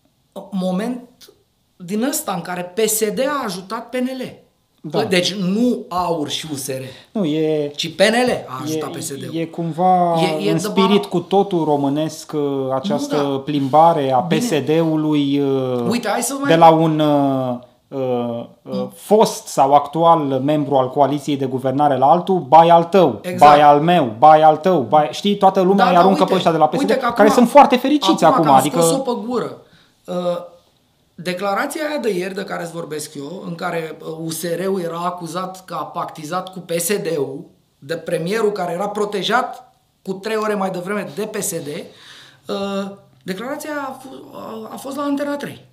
moment din ăsta în care P S D a ajutat P N L. Da. Deci nu AUR și U S R, Nu, e... ci P N L a ajutat E, P S D-ul. e cumva E- e în de spirit ba- cu totul românesc uh, această Nu, da. plimbare a Bine. P S D-ului uh, Uite, hai să mai- de la un uh, uh, uh, fost sau actual membru al coaliției de guvernare la altul, bai al tău, Exact. bai al meu, bai al tău, bai... știi, toată lumea îi aruncă pe ăștia de la P S D, uite că care acum- sunt foarte fericiți acum. Acum, că am adică scos-o pe gură. Uh, declarația aia de ieri de care îți vorbesc eu, în care uh, U S R-ul era acuzat că a pactizat cu P S D-ul, de premierul care era protejat cu trei ore mai devreme de P S D, uh, declarația a, f- a, a fost la Antena trei.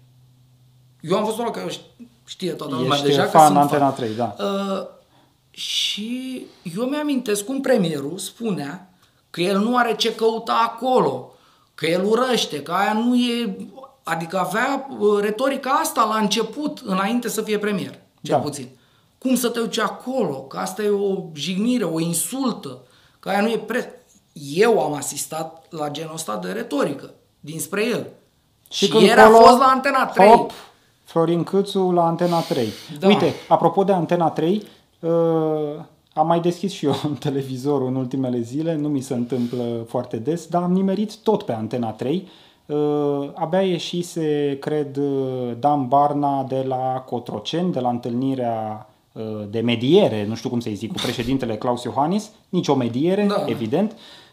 Eu am văzut-o că știe toată lumea ești deja că fan sunt Antena fan. trei, da. Uh, și eu mi-amintesc cum premierul spunea că el nu are ce căuta acolo, că el urăște, că aia nu e Adică avea retorica asta la început, înainte să fie premier, cel Da. puțin. Cum să te duci acolo? Că asta e o jignire, o insultă, că aia nu e pre... Eu am asistat la genul ăsta de retorică, dinspre el. Și, și ieri a fost la Antena trei. Hop, Florin Câțu la Antena trei. Da. Uite, apropo de Antena trei, uh, am mai deschis și eu televizorul în ultimele zile, nu mi se întâmplă foarte des, dar am nimerit tot pe Antena trei. Uh, abia ieșise, cred, Dan Barna de la Cotroceni, de la întâlnirea uh, de mediere, nu știu cum să-i zic, cu președintele Claus Iohannis, nici o mediere, Da. evident.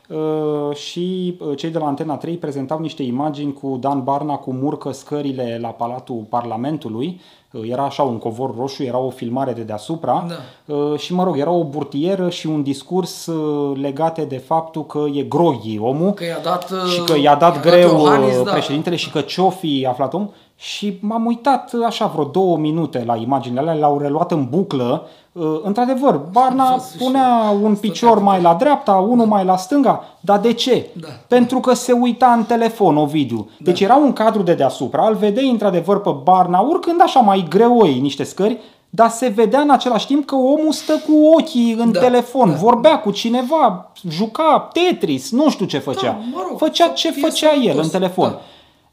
Uh, și uh, cei de la Antena trei prezentau niște imagini cu Dan Barna cum urcă scările la Palatul Parlamentului. Uh, era așa un covor roșu, era o filmare de deasupra. Da. Uh, și mă rog, era o burtieră și un discurs uh, legate de faptul că e groghi omul. Că i-a dat, Și că i-a dat greu Iohannis, uh, da. președintele și că ce-o fi aflat om. Și m-am uitat uh, așa vreo două minute la imaginile alea, le-au reluat în buclă. Uh, într-adevăr, Barna Am văzut și punea un picior mai la dreapta, unul mai la stânga. Dar de ce? Da. Pentru că se uita în telefon, Ovidiu. Deci era un cadru de deasupra, îl vedeai într-adevăr pe Barna urcând așa mai greoi niște scări, dar se vedea în același timp că omul stă cu ochii în Da, telefon, da. vorbea cu cineva, juca Tetris, nu știu ce făcea. Da, mă rog, făcea să ce fie făcea el sănătos, în telefon. da.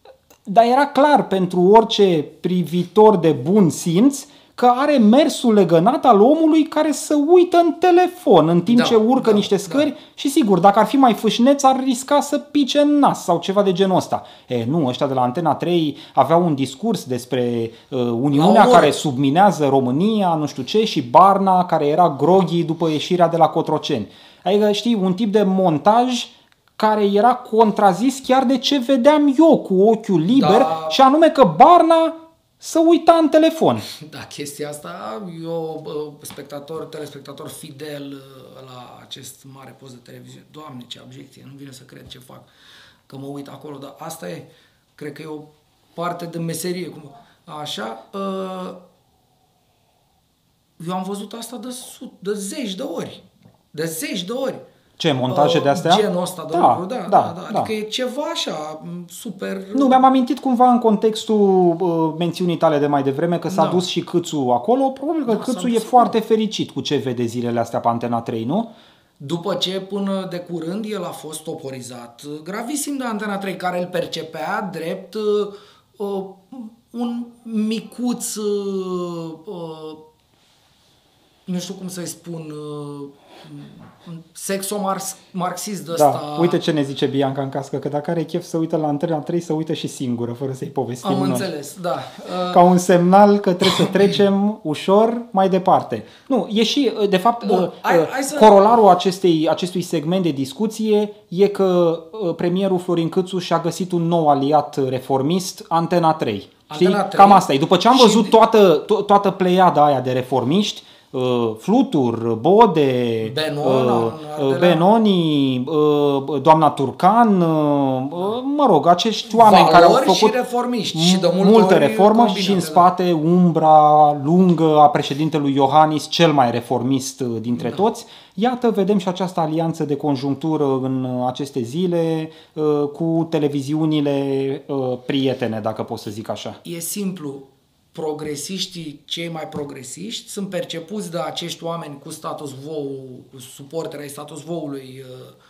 Dar era clar pentru orice privitor de bun simț că are mersul legănat al omului care să uită în telefon în timp Da, ce urcă da, niște scări și sigur, dacă ar fi mai fâșneț, ar risca să pice în nas sau ceva de genul ăsta. E, nu, ăștia de la Antena trei aveau un discurs despre uh, Uniunea La care oră. subminează România, nu știu ce, și Barna care era groghi după ieșirea de la Cotroceni. Adică, știi, un tip de montaj care era contrazis chiar de ce vedeam eu cu ochiul liber, Da. și anume că Barna să uita în telefon. Da, chestia asta, eu, bă, spectator, telespectator fidel uh, la acest mare post de televiziune. Doamne, ce abjecție, nu vine să cred ce fac, că mă uit acolo, dar asta e, cred că e o parte de meserie. Cum, așa, uh, eu am văzut asta de, sut, de zeci de ori, de zeci de ori. Ce, montaje de astea? Genul ăsta de Da, lucru, da, da, da, da. da. Adică e ceva așa, super... Nu, mi-am amintit cumva în contextul uh, mențiunii tale de mai devreme că s-a Da. dus și Câțu acolo. Probabil că Da, s-a Câțu e dus foarte fericit cu ce vede zilele astea pe Antena trei, nu? După ce până de curând el a fost toporizat gravisim de Antena trei, care îl percepea drept uh, uh, un micuț, uh, uh, nu știu cum să-i spun, uh, sexomarxist de Da, ăsta. uite ce ne zice Bianca în cască, că dacă are chef să uită la Antena trei, să uită și singură, fără să-i povestim Am noi. înțeles, da. Uh, Ca un semnal că trebuie să trecem ușor mai departe. Nu, e și, de fapt, Bun, uh, hai- uh, hai să- corolarul acestei, acestui segment de discuție e că uh, premierul Florin Câțu și-a găsit un nou aliat reformist, Antena trei. Știi? Antena trei. Cam asta e. După ce am Și- văzut toată, to- toată pleiada aia de reformiști, uh, Flutur, Bode, Benona, uh, Ardeleanu. Benoni, uh, doamna Turcan, uh, uh, mă rog, acești oameni care au Valori făcut și reformiști. Și de multe multă ori reformă combinate, și în da. spate umbra lungă a președintelui Iohannis, cel mai reformist dintre da. toți. Iată, vedem și această alianță de conjunctură în aceste zile uh, cu televiziunile uh, prietene, dacă pot să zic așa. E simplu. Progresiștii, cei mai progresiști, sunt percepuți de acești oameni cu status quo, suporteri ai status quo-ului,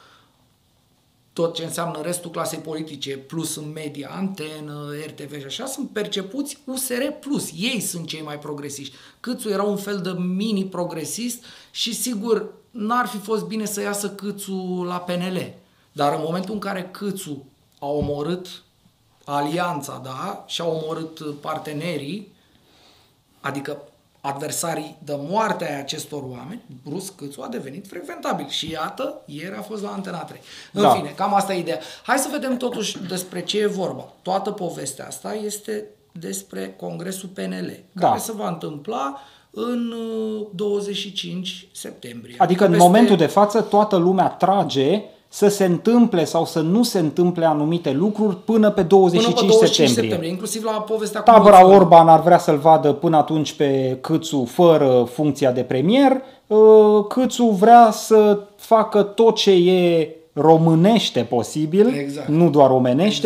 tot ce înseamnă restul clasei politice, plus în media, antenă, R T V și așa, sunt percepuți U S R plus. Ei sunt cei mai progresiști. Câțu era un fel de mini-progresist și sigur n-ar fi fost bine să iasă Câțu la P N L. Dar în momentul în care Câțu a omorât alianța, da, și a omorât partenerii, adică adversarii de moarte ai acestor oameni, brusc Câțu a devenit frecventabil. Și iată, ieri a fost la Antena trei. În Da. fine, cam asta e ideea. Hai să vedem totuși despre ce e vorba. Toată povestea asta este despre Congresul P N L, Da. care se va întâmpla în uh, douăzeci și cinci septembrie. Adică în Peste- momentul de față toată lumea trage să se întâmple sau să nu se întâmple anumite lucruri până pe douăzeci și până pe cinci douăzeci și cinci septembrie. septembrie, inclusiv la povestea cu Tabăra mulțumim. Orban ar vrea să-l vadă până atunci pe Câțu fără funcția de premier. Uh, Câțu vrea să facă tot ce e românește posibil, Exact. nu doar omenește, Exact.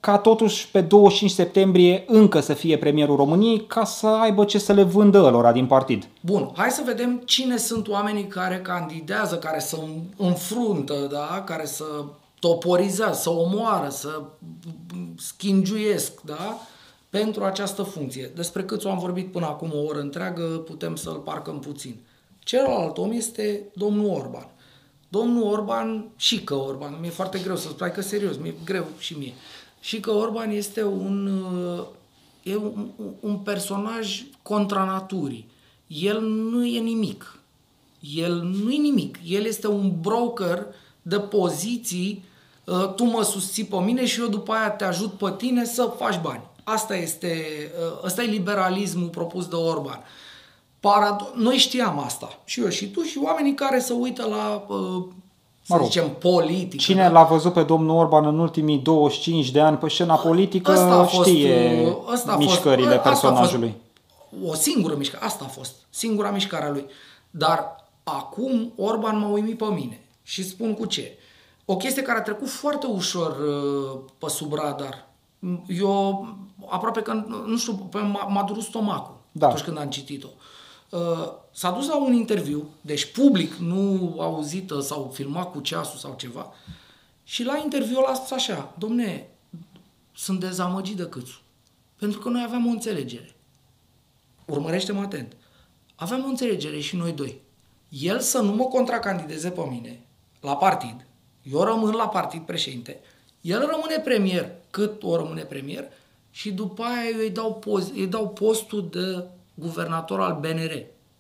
ca totuși pe douăzeci și cinci septembrie încă să fie premierul României ca să aibă ce să le vândă ălora din partid. Bun, hai să vedem cine sunt oamenii care candidează, care să înfruntă, da? Care să toporizează, să omoară, să schingiuiesc, da? Pentru această funcție. Despre câți am vorbit până acum o oră întreagă, putem să-l parcăm puțin. Celălalt om este domnul Orban. Domnul Orban, și că Orban, mi-e foarte greu să spui că serios, mi-e greu și mie. Și că Orban este un, e un, un personaj contra naturii. El nu e nimic. El nu e nimic. El este un broker de poziții. Tu mă susții pe mine și eu după aia te ajut pe tine să faci bani. Asta este, asta e liberalismul propus de Orban. Parado- Noi știam asta. Și eu și tu și oamenii care se uită la, să mă rog, zicem, politică. Cine da? l-a văzut pe domnul Orban în ultimii douăzeci și cinci de ani pe scena politică Ăsta a fost, știe ăsta a mișcările fost, personajului. O singură mișcare. Asta a fost. Singura mișcare a lui. Dar acum Orban m-a uimit pe mine. Și spun cu ce. O chestie care a trecut foarte ușor pe sub radar. Eu aproape că, nu știu, m-a, m-a durut stomacul da. atunci când am citit-o. S-a dus la un interviu, deci public, nu auzită sau filmat cu ceasul sau ceva, și la interviul a spus așa: domne, sunt dezamăgit de Câțu, pentru că noi aveam o înțelegere. Urmărește-mă atent. Aveam o înțelegere și noi doi. El să nu mă contracandideze pe mine la partid, eu rămân la partid președinte, el rămâne premier cât o rămâne premier și după aia eu îi dau, poz, îi dau postul de guvernator al B N R.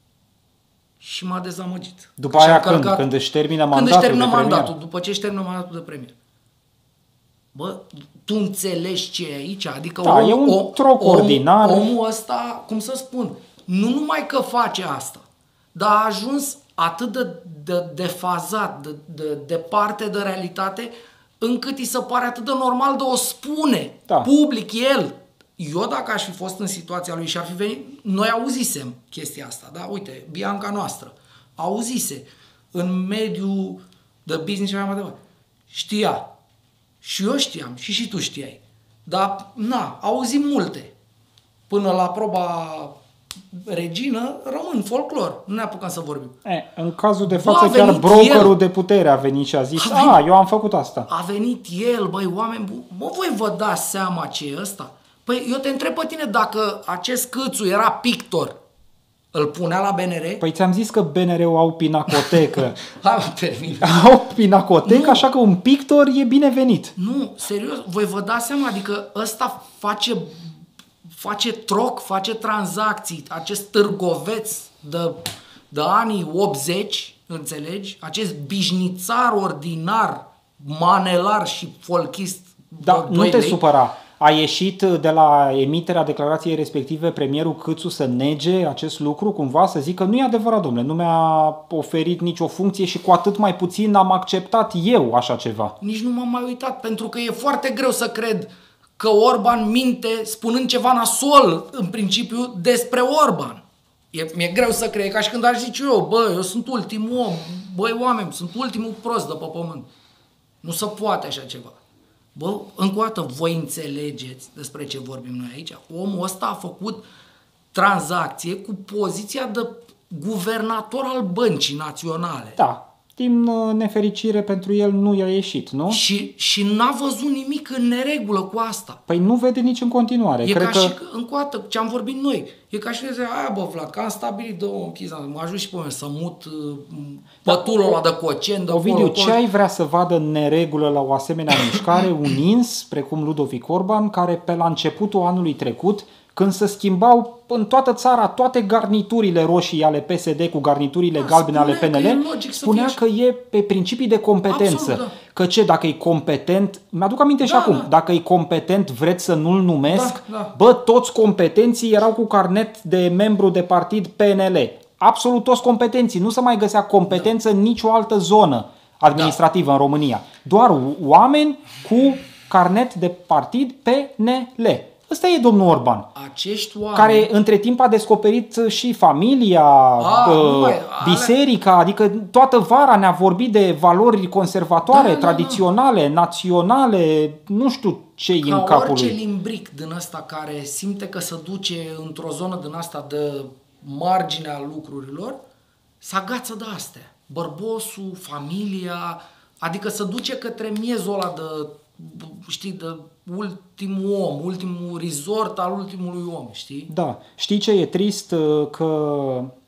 Și m-a dezamăgit. După aia când? Călcat, când își termină mandatul când își termină de mandatul, premier? după ce își termină mandatul de premier. Bă, tu înțelegi ce e aici? Adică da, om, e un om, troc ordinar. Om, omul ăsta, cum să spun, nu numai că face asta, dar a ajuns atât de, de, de fazat, de, de departe de realitate, încât îi se pare atât de normal de o spune da. public el. Eu dacă aș fi fost în situația lui și ar fi venit, noi auzisem chestia asta, da? Uite, Bianca noastră auzise în mediul de business și mai departe. Știa. Și eu știam și și tu știai. Dar, na, auzim multe. Până la proba regină, rămân folclor. Nu ne apucăm să vorbim. E, în cazul de față, chiar brokerul el. de putere a venit și a zis, a, venit, a, eu am făcut asta. A venit el, băi, oameni buni. Mă, voi vă dați seama ce e ăsta? Păi eu te întreb pe tine dacă acest Câțu era pictor, îl punea la B N R? Păi ți-am zis că B N R-ul au pinacotecă. Hai, termin. Au pinacotecă, așa că un pictor e binevenit. Nu, serios, voi vă dați seama, adică ăsta face, face troc, face tranzacții, acest târgoveț de, de anii optzeci, înțelegi? Acest bișnițar ordinar, manelar și folchist. Da, nu te lei. supăra. A ieșit de la emiterea declarației respective premierul Câțu să nege acest lucru, cumva, să zică nu e adevărat, domnule, nu mi-a oferit nicio funcție și cu atât mai puțin am acceptat eu așa ceva. Nici nu m-am mai uitat, pentru că e foarte greu să cred că Orban minte spunând ceva nasol, în principiu, despre Orban. E, mi-e greu să cred, ca și când aș zice eu, bă, eu sunt ultimul om, băi oameni, sunt ultimul prost de pe pământ. Nu se poate așa ceva. Bă, încă o dată, voi înțelegeți despre ce vorbim noi aici? Omul ăsta a făcut tranzacție cu poziția de guvernator al Băncii Naționale. Da, din nefericire pentru el nu i-a ieșit, nu? Și, și n-a văzut nimic în neregulă cu asta. Păi nu vede nici în continuare. E Cred ca că... și, încă o dată, ce am vorbit noi, e ca și că zice, aia bă, Vlad, că am stabilit două închiză, mă ajut și pe mine să mut pătulul ăla de Cocen, de Ovidiu, ce ai vrea să vadă în neregulă la o asemenea mișcare? Un ins, precum Ludovic Orban, care pe la începutul anului trecut, când se schimbau în toată țara toate garniturile roșii ale P S D cu garniturile da, galbene ale P N L, spunea că e pe principii de competență. Absolut, da. Că ce, dacă e competent, mi-aduc aminte da, și acum, da. dacă e competent vreți să nu-l numesc, da, da. Bă, toți competenții erau cu carnet de membru de partid P N L. Absolut toți competenții, nu se mai găsea competență da. în nicio altă zonă administrativă da. în România. Doar oameni cu carnet de partid P N L. Ăsta e domnul Orban. Acești oameni... Care între timp a descoperit și familia, A, uh, mai, biserica, ale... adică toată vara ne-a vorbit de valori conservatoare, da, tradiționale, da, da. naționale, nu știu ce-i în capul lui. Ca orice limbric din ăsta care simte că se duce într-o zonă din asta de marginea lucrurilor, se agață de astea. Bărbosul, familia, adică se duce către miezul ăla de, știi, de ultimul om, ultimul resort al ultimului om, știi? Da. Știi ce e trist? Că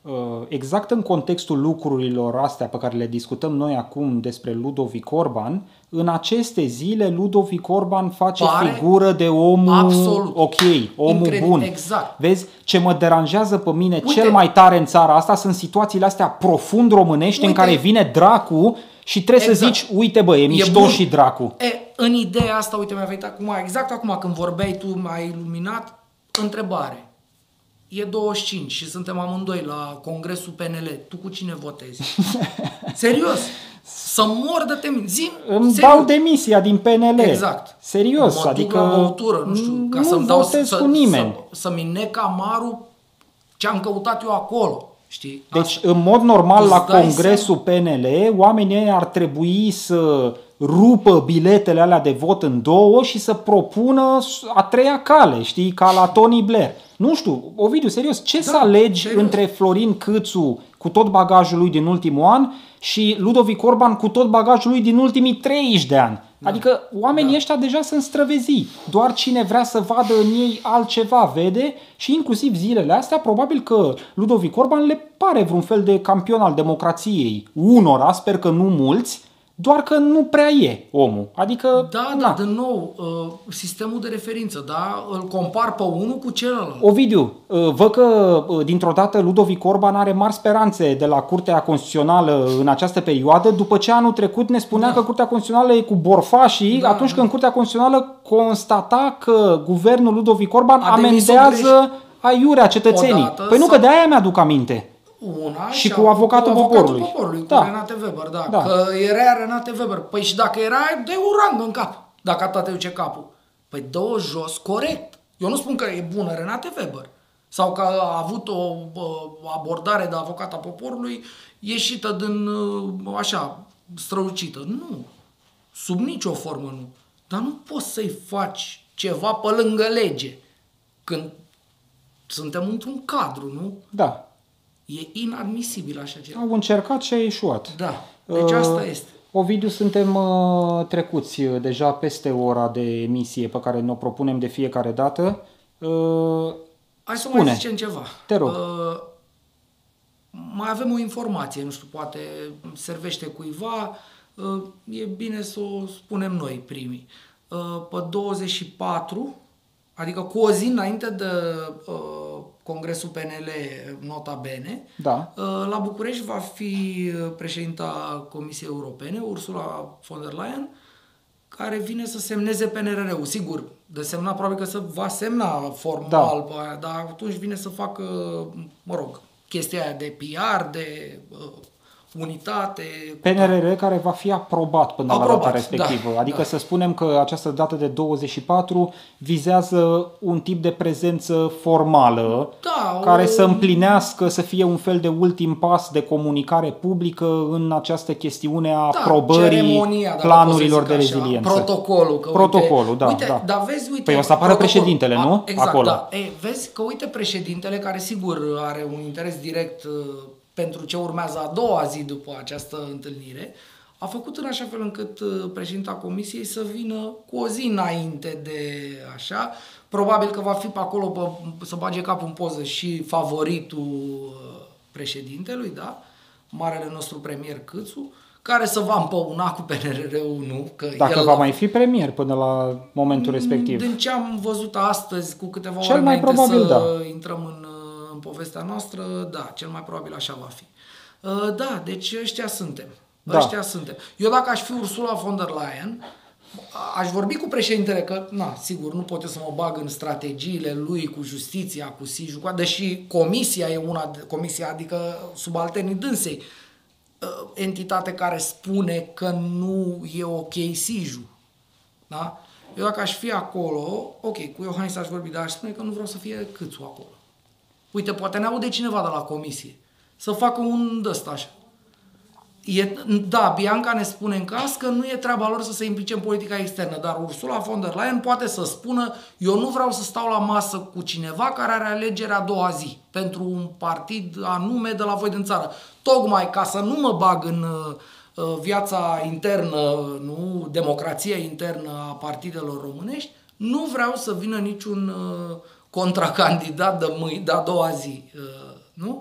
exact în contextul lucrurilor astea pe care le discutăm noi acum despre Ludovic Orban, în aceste zile Ludovic Orban face Pare figură de omul absolut. ok, omul Incredibil. bun. Exact. Vezi, ce mă deranjează pe mine Uite. cel mai tare în țara asta sunt situațiile astea profund românești. Uite. În care vine dracu și trebuie exact. Să zici, uite bă, e, e mișto bun. Și dracu. E, în ideea asta, uite, mi-a venit acum, exact acum când vorbeai tu, m-ai iluminat, întrebare. E douăzeci și cinci și suntem amândoi la congresul P N L. Tu cu cine votezi? Serios? Să mor de temin. Zi, îmi serios. dau demisia din P N L. Exact. Serios. Mă adică duc la băutură, nu știu, ca nu să-mi dau votez să, cu nimeni. Să, să-mi nec amarul ce-am căutat eu acolo. Știi? Deci, asta. în mod normal, Îți la congresul seama? P N L, oamenii ar trebui să rupă biletele alea de vot în două și să propună a treia cale, știi, ca la Tony Blair. Nu știu, Ovidiu, serios, ce da, să alegi serios? Între Florin Câțu cu tot bagajul lui din ultimul an și Ludovic Orban cu tot bagajul lui din ultimii treizeci de ani? Da. Adică oamenii da. Ăștia deja sunt străvezi. Doar cine vrea să vadă în ei altceva vede și inclusiv zilele astea probabil că Ludovic Orban le pare vreun fel de campion al democrației. Unora, sper că nu mulți, doar că nu prea e omul. Adică, da, na. da, din nou, sistemul de referință, da, îl compar pe unul cu celălalt. Ovidiu, văd că dintr-o dată Ludovic Orban are mari speranțe de la Curtea Constituțională în această perioadă, după ce anul trecut ne spunea da. Că Curtea Constituțională e cu borfașii, da, atunci da. Când Curtea Constituțională constata că guvernul Ludovic Orban a amendează aiurea cetățenii. Odată păi nu, că de aia mi-aduc aminte. Una și, și cu avocatul, cu poporului. avocatul poporului, da. Cu Renate Weber, da. da. Că era Renate Weber. Păi și dacă era, dă un rang în cap. Dacă atâta te duce capul. Păi dă-o jos, corect. Eu nu spun că e bună Renate Weber. Sau că a avut o abordare de avocat a poporului ieșită din, așa, strălucită. Nu. Sub nicio formă nu. Dar nu poți să-i faci ceva pe lângă lege. Când suntem într-un cadru, nu? Da. E inadmisibil așa ceva. Au încercat și a ieșuat. Da, deci asta este. Ovidiu, suntem uh, trecuți deja peste ora de emisie pe care ne-o propunem de fiecare dată. Uh, Hai să spune. mai zicem ceva. Te rog. Uh, mai avem o informație, nu știu, poate servește cuiva, uh, e bine să o spunem noi primii. Uh, pe douăzeci și patru, adică cu o zi înainte de uh, Congresul P N L, nota bene, da. uh, la București va fi președinta Comisiei Europene, Ursula von der Leyen, care vine să semneze P N R R-ul. Sigur, de semnat probabil că se va semna formal, da. Dar atunci vine să facă, mă rog, chestia aia de P R, de uh, unitate. P N R R care va fi aprobat până aprobat, la data respectivă. Da, adică da. Să spunem că această dată de douăzeci și patru vizează un tip de prezență formală, da, care o... să împlinească, să fie un fel de ultim pas de comunicare publică în această chestiune a da, aprobării planurilor de reziliență. Protocolul. Că Protocolul, uite, da. Uite, da. Dar vezi, uite, păi o să apară președintele, a, nu? Exact, acolo. Da. E, vezi că uite președintele, care sigur are un interes direct pentru ce urmează a doua zi după această întâlnire, a făcut în așa fel încât președinta Comisiei să vină cu o zi înainte de așa. Probabil că va fi pe acolo pe, să bage capul în poză și favoritul președintelui, da? Marele nostru premier Câțu, care să va împăuna cu P N R R-ul, nu? Că Dacă el va mai fi premier până la momentul respectiv. Din ce am văzut astăzi, cu câteva Cel ore mai înainte probabil, să da. intrăm în în povestea noastră, da, cel mai probabil așa va fi. Da, deci ăștia suntem. Da. Ăștia suntem. Eu dacă aș fi Ursula von der Leyen, aș vorbi cu președintele că, na, sigur, nu pot eu să mă bag în strategiile lui cu justiția, cu Siju, deși comisia e una, comisia, adică subalternii dânsei, entitate care spune că nu e ok Siju. Da? Eu dacă aș fi acolo, ok, cu Iohannis aș vorbi, dar aș spune că nu vreau să fie Câțu acolo. Uite, poate ne aude cineva de la comisie să facă un d-ăsta așa. E, da, Bianca ne spune în caz că nu e treaba lor să se implice în politica externă, dar Ursula von der Leyen poate să spună: eu nu vreau să stau la masă cu cineva care are alegeri a doua zi pentru un partid anume de la voi din țară. Tocmai ca să nu mă bag în uh, viața internă, nu, democrația internă a partidelor românești, nu vreau să vină niciun uh, contracandidat de, mâine, de a doua zi, uh, nu?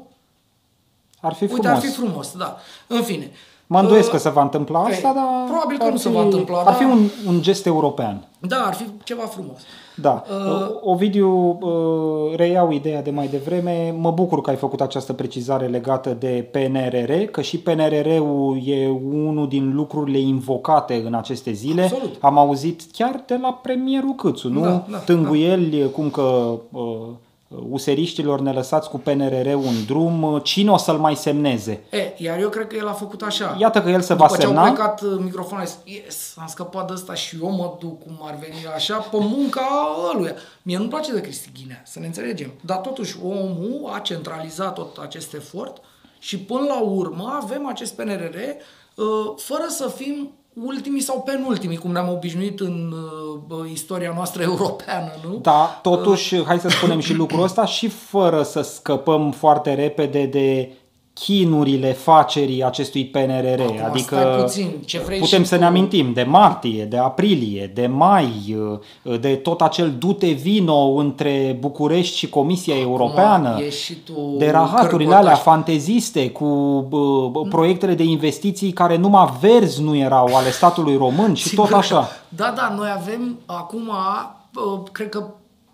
Ar fi frumos. Uite, ar fi frumos, da. În fine. Mă îndoiesc uh, că se va întâmpla asta, dar... Probabil că nu fi, se va întâmpla. Ar dar... fi un, un gest european. Da, ar fi ceva frumos. Da. Uh, Ovidiu, uh, reiau ideea de mai devreme. Mă bucur că ai făcut această precizare legată de P N R R, că și P N R R-ul e unul din lucrurile invocate în aceste zile. Absolut. Am auzit chiar de la premierul Câțu, nu? Da, da, Tânguieli, da. Cum că... Uh, useriștilor ne lăsați cu P N R R un drum, cine o să-l mai semneze? E, iar eu cred că el a făcut așa. Iată că el se După va semna. După ce au plecat microfonul, a zis, yes, am scăpat de ăsta și eu mă duc cum ar veni așa pe munca ăluia. Mie nu-mi place de Cristi Ghinea, să ne înțelegem. Dar totuși omul a centralizat tot acest efort și până la urmă avem acest P N R R fără să fim ultimii sau penultimii, cum ne-am obișnuit în uh, istoria noastră europeană, nu? Da, totuși, uh, hai să spunem și lucrul ăsta, și fără să scăpăm foarte repede de chinurile facerii acestui P N R R. Acum, adică puțin, ce vrei putem să tu... ne amintim de martie, de aprilie, de mai, de tot acel dute vino între București și Comisia Acum, Europeană, de rahaturile alea fanteziste cu uh, proiectele de investiții care numai verzi nu erau ale statului român și tot așa. Da, da, noi avem acum, uh, cred că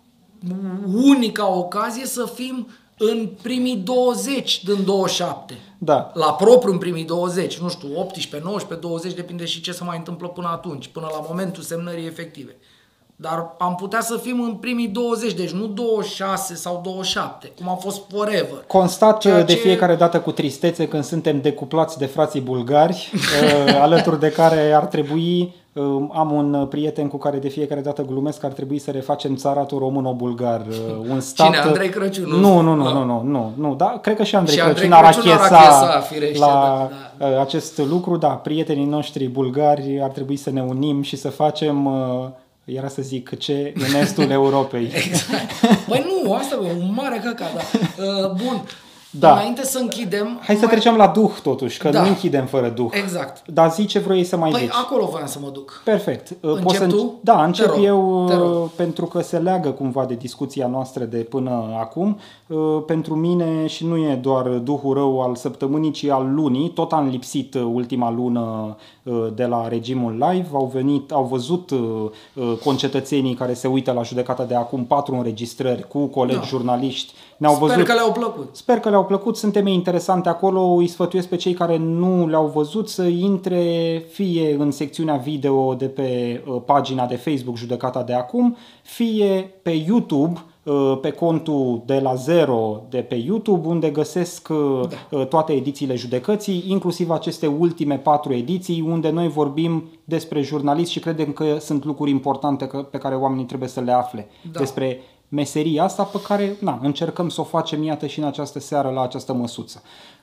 unica ocazie să fim în primii douăzeci din douăzeci și șapte. Da. La propriu în primii douăzeci, nu știu, optsprezece, nouăsprezece, douăzeci, depinde și ce se mai întâmplă până atunci, până la momentul semnării efective. Dar am putea să fim în primii douăzeci, deci nu douăzeci și șase sau douăzeci și șapte, cum a fost forever. Constat Ceea de ce... fiecare dată cu tristețe când suntem decuplați de frații bulgari, alături de care ar trebui, am un prieten cu care de fiecare dată glumesc că ar trebui să refacem țaratul româno-bulgar. Un stat... Cine? Andrei Crăciun? Nu, nu, nu, nu, nu, nu, nu, da, cred că și Andrei, și Crăciun, Andrei Crăciun ar achesa, ar achesa firește, la da, da. acest lucru. Da, prietenii noștri bulgari ar trebui să ne unim și să facem... Era să zic ce în estul Europei. Exact. Păi nu, asta e un mare căcat. Da. Uh, bun. Da. Înainte să închidem... Hai să mai... trecem la duh totuși, că da. nu închidem fără duh. Exact. Dar zi ce vrei să mai păi zici. Păi acolo voiam să mă duc. Perfect. Încep Poți să tu? Da, încep te rog, eu te rog. pentru că se leagă cumva de discuția noastră de până acum. Pentru mine și nu e doar duhul rău al săptămânii, ci al lunii. Tot am lipsit ultima lună de la regimul live. Au venit, au văzut concetățenii care se uită la judecata de acum patru înregistrări cu colegi da. jurnaliști. Ne-au Sper văzut, că le-au plăcut. Sper că le-au plăcut. Sunt teme interesante acolo. Îi sfătuiesc pe cei care nu le-au văzut să intre fie în secțiunea video de pe uh, pagina de Facebook Judecata de acum, fie pe YouTube, uh, pe contul de la zero de pe YouTube, unde găsesc uh, da. toate edițiile judecății, inclusiv aceste ultime patru ediții, unde noi vorbim despre jurnalist și credem că sunt lucruri importante pe care oamenii trebuie să le afle. Da. Despre meseria asta pe care na, încercăm să o facem, iată, și în această seară la această măsuță.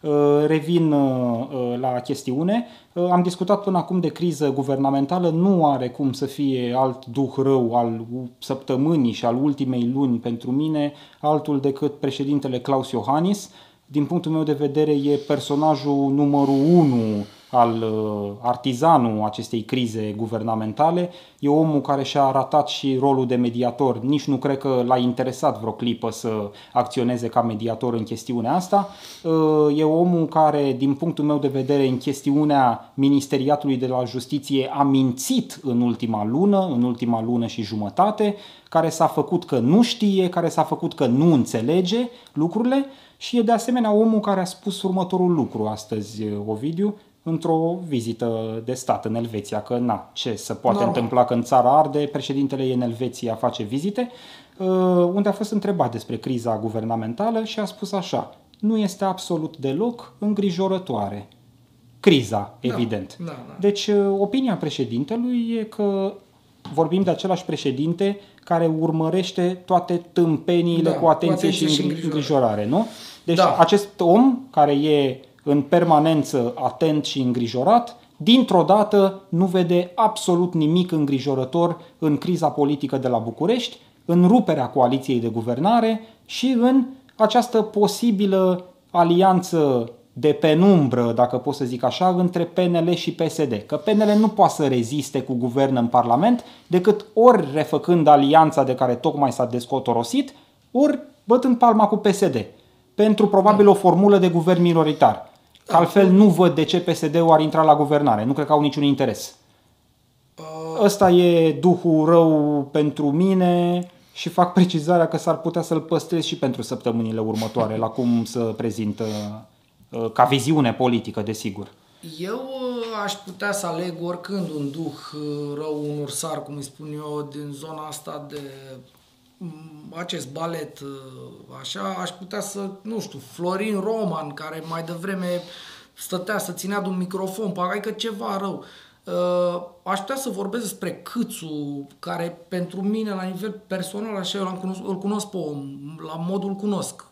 Revin la chestiune. Am discutat până acum de criză guvernamentală, nu are cum să fie alt duh rău al săptămânii și al ultimei luni pentru mine, altul decât președintele Klaus Iohannis. Din punctul meu de vedere e personajul numărul unu al artizanul acestei crize guvernamentale. E omul care și-a ratat și rolul de mediator. Nici nu cred că l-a interesat vreo clipă să acționeze ca mediator în chestiunea asta. E omul care, din punctul meu de vedere, în chestiunea Ministeriatului de la Justiție a mințit în ultima lună, în ultima lună și jumătate, care s-a făcut că nu știe, care s-a făcut că nu înțelege lucrurile și e de asemenea omul care a spus următorul lucru astăzi, Ovidiu, într-o vizită de stat în Elveția, că na, ce se poate no. întâmpla când țara arde, președintele e în Elveția, face vizite, unde a fost întrebat despre criza guvernamentală și a spus așa: nu este absolut deloc îngrijorătoare. Criza, evident. Da, da, da. Deci, opinia președintelui e că vorbim de același președinte care urmărește toate tâmpeniile Da, cu atenție, cu atenție și și îngrijorare, îngrijorare. nu? Deci Da. acest om care e în permanență atent și îngrijorat, dintr-o dată nu vede absolut nimic îngrijorător în criza politică de la București, în ruperea coaliției de guvernare și în această posibilă alianță de penumbră, dacă pot să zic așa, între P N L și P S D. Că P N L nu poate să reziste cu guvern în Parlament decât ori refăcând alianța de care tocmai s-a descotorosit, ori bătând palma cu P S D. Pentru probabil o formulă de guvern minoritar. Că altfel nu văd de ce P S D-ul ar intra la guvernare. Nu cred că au niciun interes. Ăsta e duhul rău pentru mine și fac precizarea că s-ar putea să-l păstrez și pentru săptămânile următoare, la cum să prezintă ca viziune politică, desigur. Eu uh, aș putea să aleg oricând un duh uh, rău, un ursar, cum îi spun eu, din zona asta de um, acest balet, uh, așa, aș putea să, nu știu, Florin Roman, care mai devreme stătea să ținea de un microfon, adică ceva rău. Uh, aș putea să vorbesc despre Câțu, care pentru mine, la nivel personal, așa, eu cunosc, îl cunosc pe om, la modul cunosc.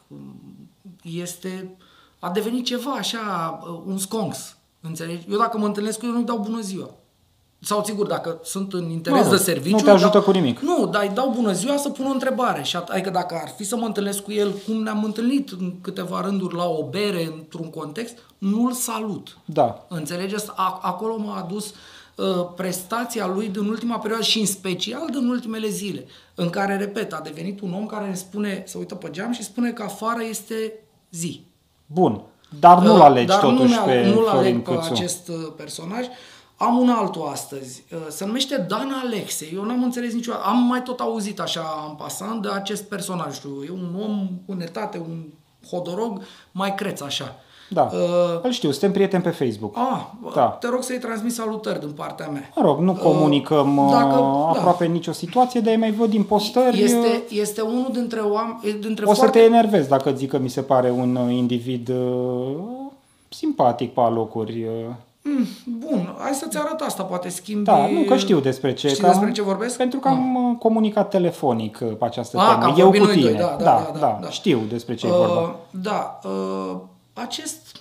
Este... a devenit ceva așa, un sconx, înțelegi? Eu dacă mă întâlnesc cu el, nu-i dau bună ziua. Sau, sigur, dacă sunt în interes mă, de serviciu... Nu te ajută dau, cu nimic. Nu, dar îi dau bună ziua să pun o întrebare. Și at- adică dacă ar fi să mă întâlnesc cu el, cum ne-am întâlnit în câteva rânduri la o bere, într-un context, nu-l salut. Da. Înțelegeți? A- acolo m-a adus uh, prestația lui din ultima perioadă și în special din ultimele zile, în care, repet, a devenit un om care ne spune, se uită pe geam și spune că afară este zi. Bun. Dar nu-l alegi Dar totuși nu pe nu-l Florin aleg pe Câțu. acest uh, personaj. Am un altul astăzi. Uh, se numește Dan Alexe. Eu n-am înțeles niciodată. Am mai tot auzit așa în pasant de acest personaj. Știu. E un om în etate, un hodorog, mai creț așa. Da, Uh, îl știu, suntem prieteni pe Facebook. a, Da. Te rog să-i transmit salutări din partea mea. Mă rog, nu comunicăm uh, dacă- aproape da. nicio situație, dar mai văd din postări. Este, este unul dintre oameni... Dintre O să foarte... te enervezi dacă zic că mi se pare un uh, individ uh, simpatic pe alocuri. Uh. Mm, bun, hai să-ți arăt asta, poate schimbi... Da, nu că știu despre ce. Știi că am- despre ce vorbesc? Pentru că am uh, comunicat telefonic uh, pe această Ah, că temă. am Eu vorbit cu noi tine. doi, da, da, da, da, da, da. Știu despre ce e Uh, vorba. Da, uh, acest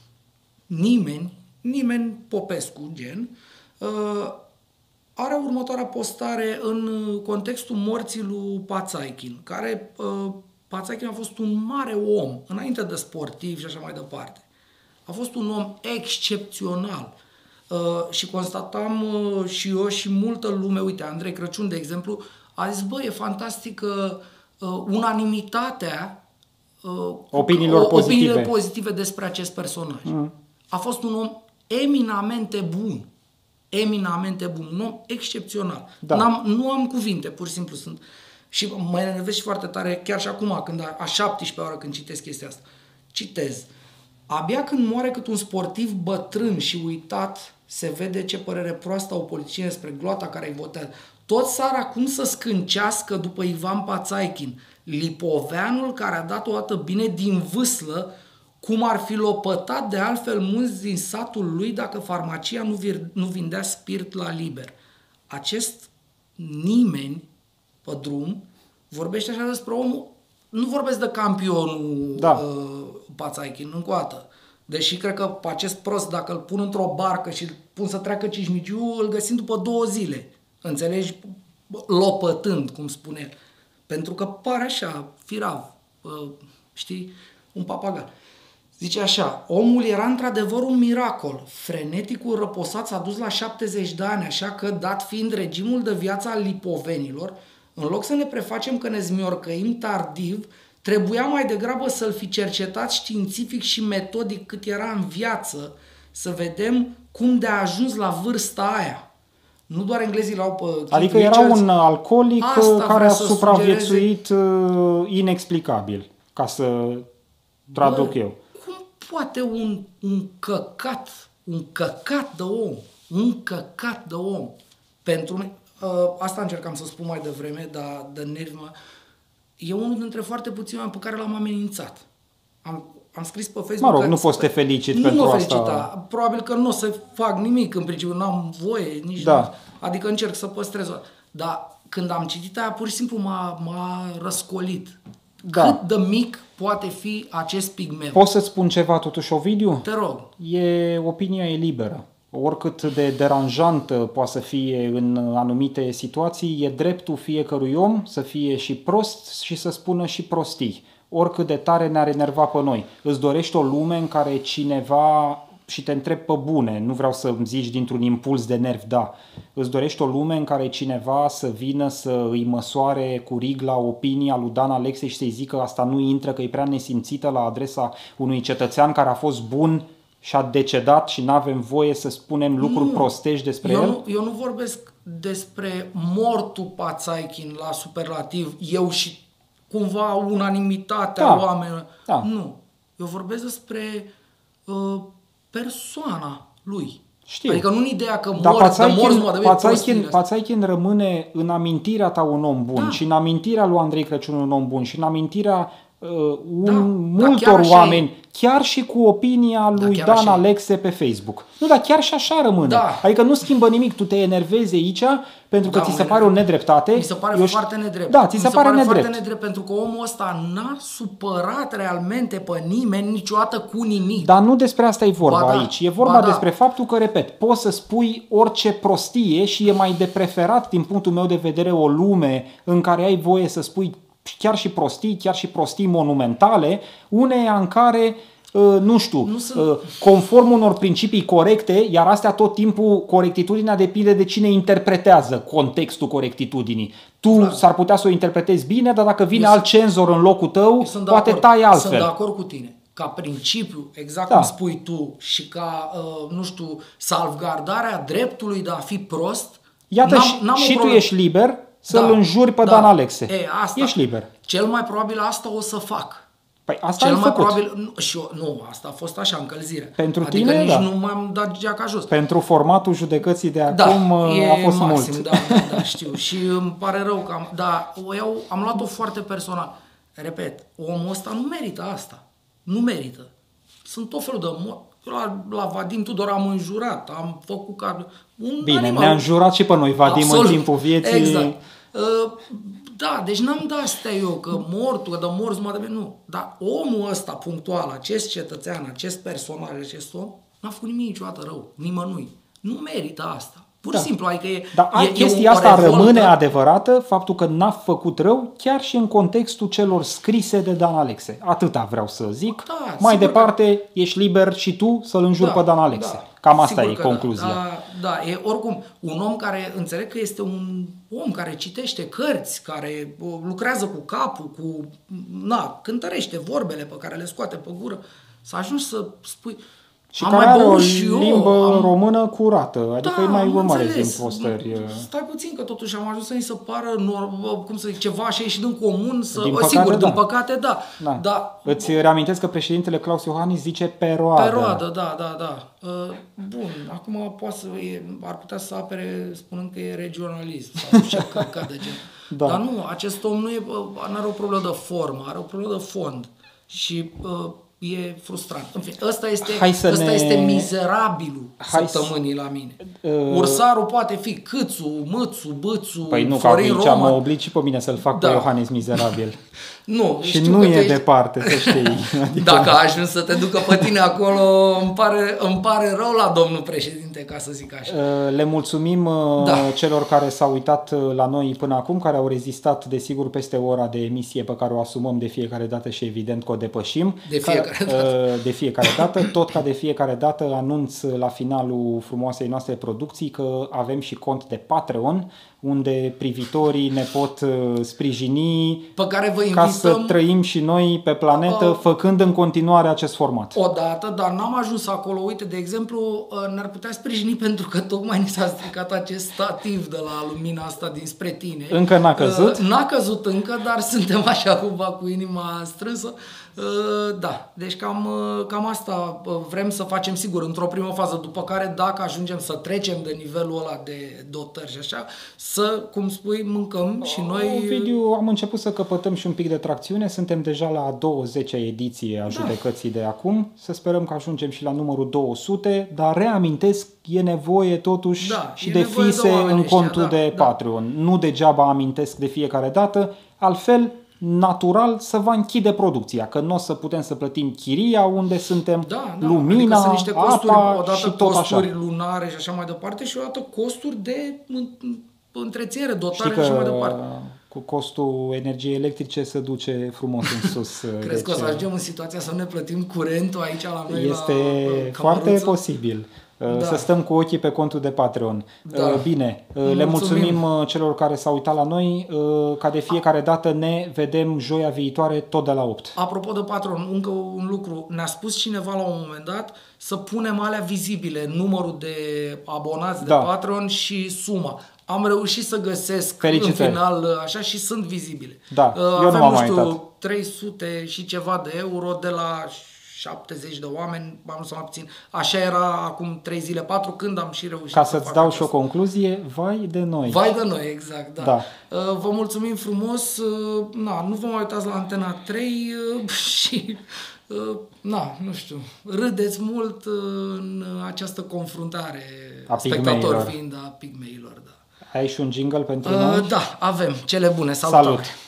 nimeni, nimeni Popescu, gen, uh, are următoarea postare în contextul morții lui Pațaichin, care uh, Pațaichin a fost un mare om, înainte de sportiv și așa mai departe. A fost un om excepțional. Uh, și constatam uh, și eu și multă lume, uite, Andrei Crăciun, de exemplu, a zis, bă, e fantastică uh, unanimitatea uh, Opiniilor o- pozitive. opiniile pozitive despre acest personaj. Mm. A fost un om eminamente bun. Eminamente bun. Un om excepțional. Da. N-am, nu am cuvinte, pur și simplu sunt. Și mă enervez și foarte tare, chiar și acum, când a, a șaptesprezece oră când citesc chestia asta. Citez. Abia când moare cât un sportiv bătrân și uitat, se vede ce părere proastă au politicieni despre gloata care îi votează. Tot sar acum să scâncească după Ivan Pațaichin, lipoveanul care a dat o dată bine din vâslă, cum ar fi lopătat de altfel mulți din satul lui dacă farmacia nu, vir, nu vindea spirit la liber. Acest nimeni pe drum vorbește așa despre omul, nu vorbesc de campionul Da. uh, Pațaichin, încă o dată. Deși cred că pe acest prost, dacă îl pun într-o barcă și îl pun să treacă Cismigiu, îl găsim după două zile. Înțelegi? Lopătând, cum spune el. Pentru că pare așa, firav, uh, știi? Un papagal. Zice așa, omul era într-adevăr un miracol. Freneticul răposat s-a dus la șaptezeci de ani, așa că, dat fiind regimul de viață al lipovenilor, în loc să ne prefacem că ne zmiorcăim tardiv, trebuia mai degrabă să-l fi cercetat științific și metodic cât era în viață, să vedem cum de a ajuns la vârsta aia. Nu doar englezii l-au pe Keith Adică era Richards. un alcoolic Asta care vrea a să supraviețuit uh, inexplicabil, ca să traduc Bă, eu. Cum poate un, un căcat, un căcat de om, un căcat de om, pentru mine, uh, asta încercam să spun mai devreme, dar de nervi mă, e unul dintre foarte puțini oameni pe care l-am amenințat. Am, am scris pe Facebook... Mă rog, că- nu poți să te felicit nu pentru mă asta. felicita. Probabil că nu o să fac nimic în principiu, n-am voie nici... Da. Nu. Adică încerc să păstrez... Dar când am citit aia, pur și simplu m-a, m-a răscolit. Da. Cât de mic poate fi acest pigment. Poți să-ți spun ceva totuși, Ovidiu? Te rog. E, opinia e liberă. Oricât de deranjantă poate să fie în anumite situații, e dreptul fiecărui om să fie și prost și să spună și prostii. Oricât de tare ne-ar enerva pe noi. Îți dorești o lume în care cineva, și te întreb pe bune, nu vreau să îmi zici dintr-un impuls de nerv, da, îți dorești o lume în care cineva să vină să îi măsoare cu rigla opinia lui Dan Alexe și să-i zică asta nu intră, că e prea nesimțită la adresa unui cetățean care a fost bun și a decedat și n-avem voie să spunem lucruri nu, prostești despre eu el? Nu, eu nu vorbesc despre mortul Pațaichin la superlativ, eu și cumva unanimitatea Da, oamenilor. da. Nu. Eu vorbesc despre uh, persoana lui. Știu. Adică nu în ideea că Dar mor, de morți, mă, de Pațaichin, Pațaichin rămâne în amintirea ta un om bun, Da. și în amintirea lui Andrei Crăciun un om bun, și în amintirea uh, un, Da, dar multor chiar așa oameni, e. chiar și cu opinia lui chiar Dan așa e. Alexe pe Facebook. Nu, dar chiar și așa rămâne. Da. Adică nu schimbă nimic, tu te enervezi aici pentru că Da, ți mă se pare o nedreptate. Mi se pare Eu foarte nedrept. Da, ți Mi se, pare, nedrept. foarte nedrept pentru că omul ăsta n-a supărat realmente pe nimeni niciodată cu nimic. Dar nu despre asta e vorba Ba da, aici. E vorba ba da. despre faptul că, repet, poți să spui orice prostie și e mai de preferat din punctul meu de vedere o lume în care ai voie să spui chiar și prostii, chiar și prostii monumentale, uneia în care uh, nu știu, Nu sunt- uh, conform unor principii corecte, iar astea tot timpul, corectitudinea depinde de cine interpretează contextul corectitudinii. Tu Clar. s-ar putea să o interpretezi bine, dar dacă vine Eu alt cenzor în locul tău, Eu sunt de poate acord. tai altfel. Sunt de acord cu tine. Ca principiu, exact Da. cum spui tu, și ca, uh, nu știu, salvgardarea dreptului de a fi prost, Iată, n-am- și, n-am o și tu problemă. ești liber să-l Da, înjuri pe da. Dan Alexe. E, asta, Ești liber. Cel mai probabil asta o să fac. Păi asta Cel ai mai făcut. probabil, nu, și eu, nu, asta a fost așa încălzire. Pentru adică tine, nici da. nu m-am dat geaca jos. Pentru formatul judecății de Da, acum e a fost maxim, mult. da, da, da, știu. Și îmi pare rău că am, da, o iau, am luat-o foarte personal. Repet, omul ăsta nu merită asta. Nu merită. Sunt tot felul de... Mo- la, la Vadim Tudor am înjurat, am făcut ca un Bine, animal. ne-a înjurat și pe noi Vadim Absolut. în timpul vieții. Exact. Uh, da, deci n-am dat astea eu, că mortul, că de morți, mă de nu. Dar omul ăsta punctual, acest cetățean, acest personaj, acest om, n-a făcut nimic niciodată rău, nimănui. Nu merită asta. Pur și Da. simplu, adică e, Dar e, chestia e o, asta o revoltă. rămâne adevărată, faptul că n-a făcut rău, chiar și în contextul celor scrise de Dan Alexe. Atâta vreau să zic. Da, Mai sigur departe, ești liber și tu să-l înjuri pe Dan Alexe. Cam asta sigur e că concluzia. Da, da, da, e oricum un om care, înțeleg că este un om care citește cărți, care uh, lucrează cu capul, cu, na, cântărește vorbele pe care le scoate pe gură, să ajungi să spui... Și am care mai are o băut și eu, limbă am... română curată. Adică Da, e mai am urmăresc din înțeles. postări. Stai puțin că totuși am ajuns să ni se pară, norm, cum să zic, ceva așa ieșit în comun, să, Din o, păcate, sigur, da. din păcate, da. Da. da. Îți reamintesc că președintele Claus Iohannis zice peroadă. Peroadă, da, da, da. Uh, Bun, acum poate să e, ar putea să apere spunând că e regionalist sau nu știu ce căcat de gen. Da. Dar nu, acest om nu e, nu are o problemă de formă, are o problemă de fond. Și uh, e frustrant. În fine, ăsta este, Hai să ăsta ne- este mizerabilul Hai să- săptămânii la mine. Uh, Ursarul poate fi Câțu, Mâțu, Bâțu, Păi nu, că Florin aici Roma. mă oblig și pe mine să-l fac Da. pe Iohannis mizerabil. Nu, Și știu nu că e tu ești- departe, să știi. Adică, Dacă a ajuns să te ducă pe tine acolo, îmi pare, îmi pare rău la domnul președinte, ca să zic așa. Le mulțumim uh, Da. celor care s-au uitat uh, la noi până acum, care au rezistat, desigur, peste ora de emisie pe care o asumăm de fiecare dată și evident că o depășim. De fiecare Ca- dată. uh, De fiecare dată. Tot ca de fiecare dată anunț la finalul frumoasei noastre producții că avem și cont de Patreon, unde privitorii ne pot uh, sprijini Pe care vă ca să invităm trăim și noi pe planetă, Uh, făcând în continuare acest format. odată, dar n-am ajuns acolo. Uite, de exemplu, ne-ar putea sprijini pentru că tocmai ni s-a stricat acest stativ de la lumina asta dinspre tine. Încă n-a căzut? Uh, N-a căzut încă, dar suntem așa cumva cu inima strânsă. Uh, da, deci cam, uh, cam asta uh, vrem să facem, sigur, într-o primă fază, după care dacă ajungem să trecem de nivelul ăla de dotări și așa, să, cum spui, mâncăm și noi... Ovidiu, am început să căpătăm și un pic de tracțiune, suntem deja la a douăzecea ediție a judecății da. de acum, să sperăm că ajungem și la numărul două sute, dar reamintesc, e nevoie totuși da, și de fise de în contul ăștia, de da, Patreon. Da. Nu degeaba amintesc de fiecare dată, altfel natural să va închide producția, că nu o să putem să plătim chiria unde suntem, da, da, lumina, adică sunt niște costuri, apa odată și tot costuri așa. lunare și așa mai departe și odată costuri de întreținere, dotare Știi și așa că mai departe. cu costul energiei electrice se duce frumos în sus. Crezi deci, că o să ajungem în situația să ne plătim curentul aici la noi? Este la foarte posibil. Da. Să stăm cu ochii pe contul de Patreon. Da. Bine, mulțumim. Le mulțumim celor care s-au uitat la noi, ca de fiecare dată ne vedem joia viitoare tot de la opt. Apropo de Patreon, încă un lucru, ne-a spus cineva la un moment dat să punem alea vizibile, numărul de abonați da. de Patreon și suma. Am reușit să găsesc Felicitări. În final așa și sunt vizibile. Da, eu avem, nu m-am nu știu, uitat. trei sute și ceva de euro de la șaptezeci de oameni, am să mai puțin. Așa era acum trei zile, patru, când am și reușit. Ca să să-ți fac dau aceasta. și o concluzie, vai de noi. Vai de noi, exact, da. da. Vă mulțumim frumos, na, nu vă mai uitați la Antena trei și, na, nu știu, râdeți mult în această confruntare, a spectatori fiind a pigmeilor, da. Ai și un jingle pentru uh, noi? Da, avem, cele bune, salutare! Salut!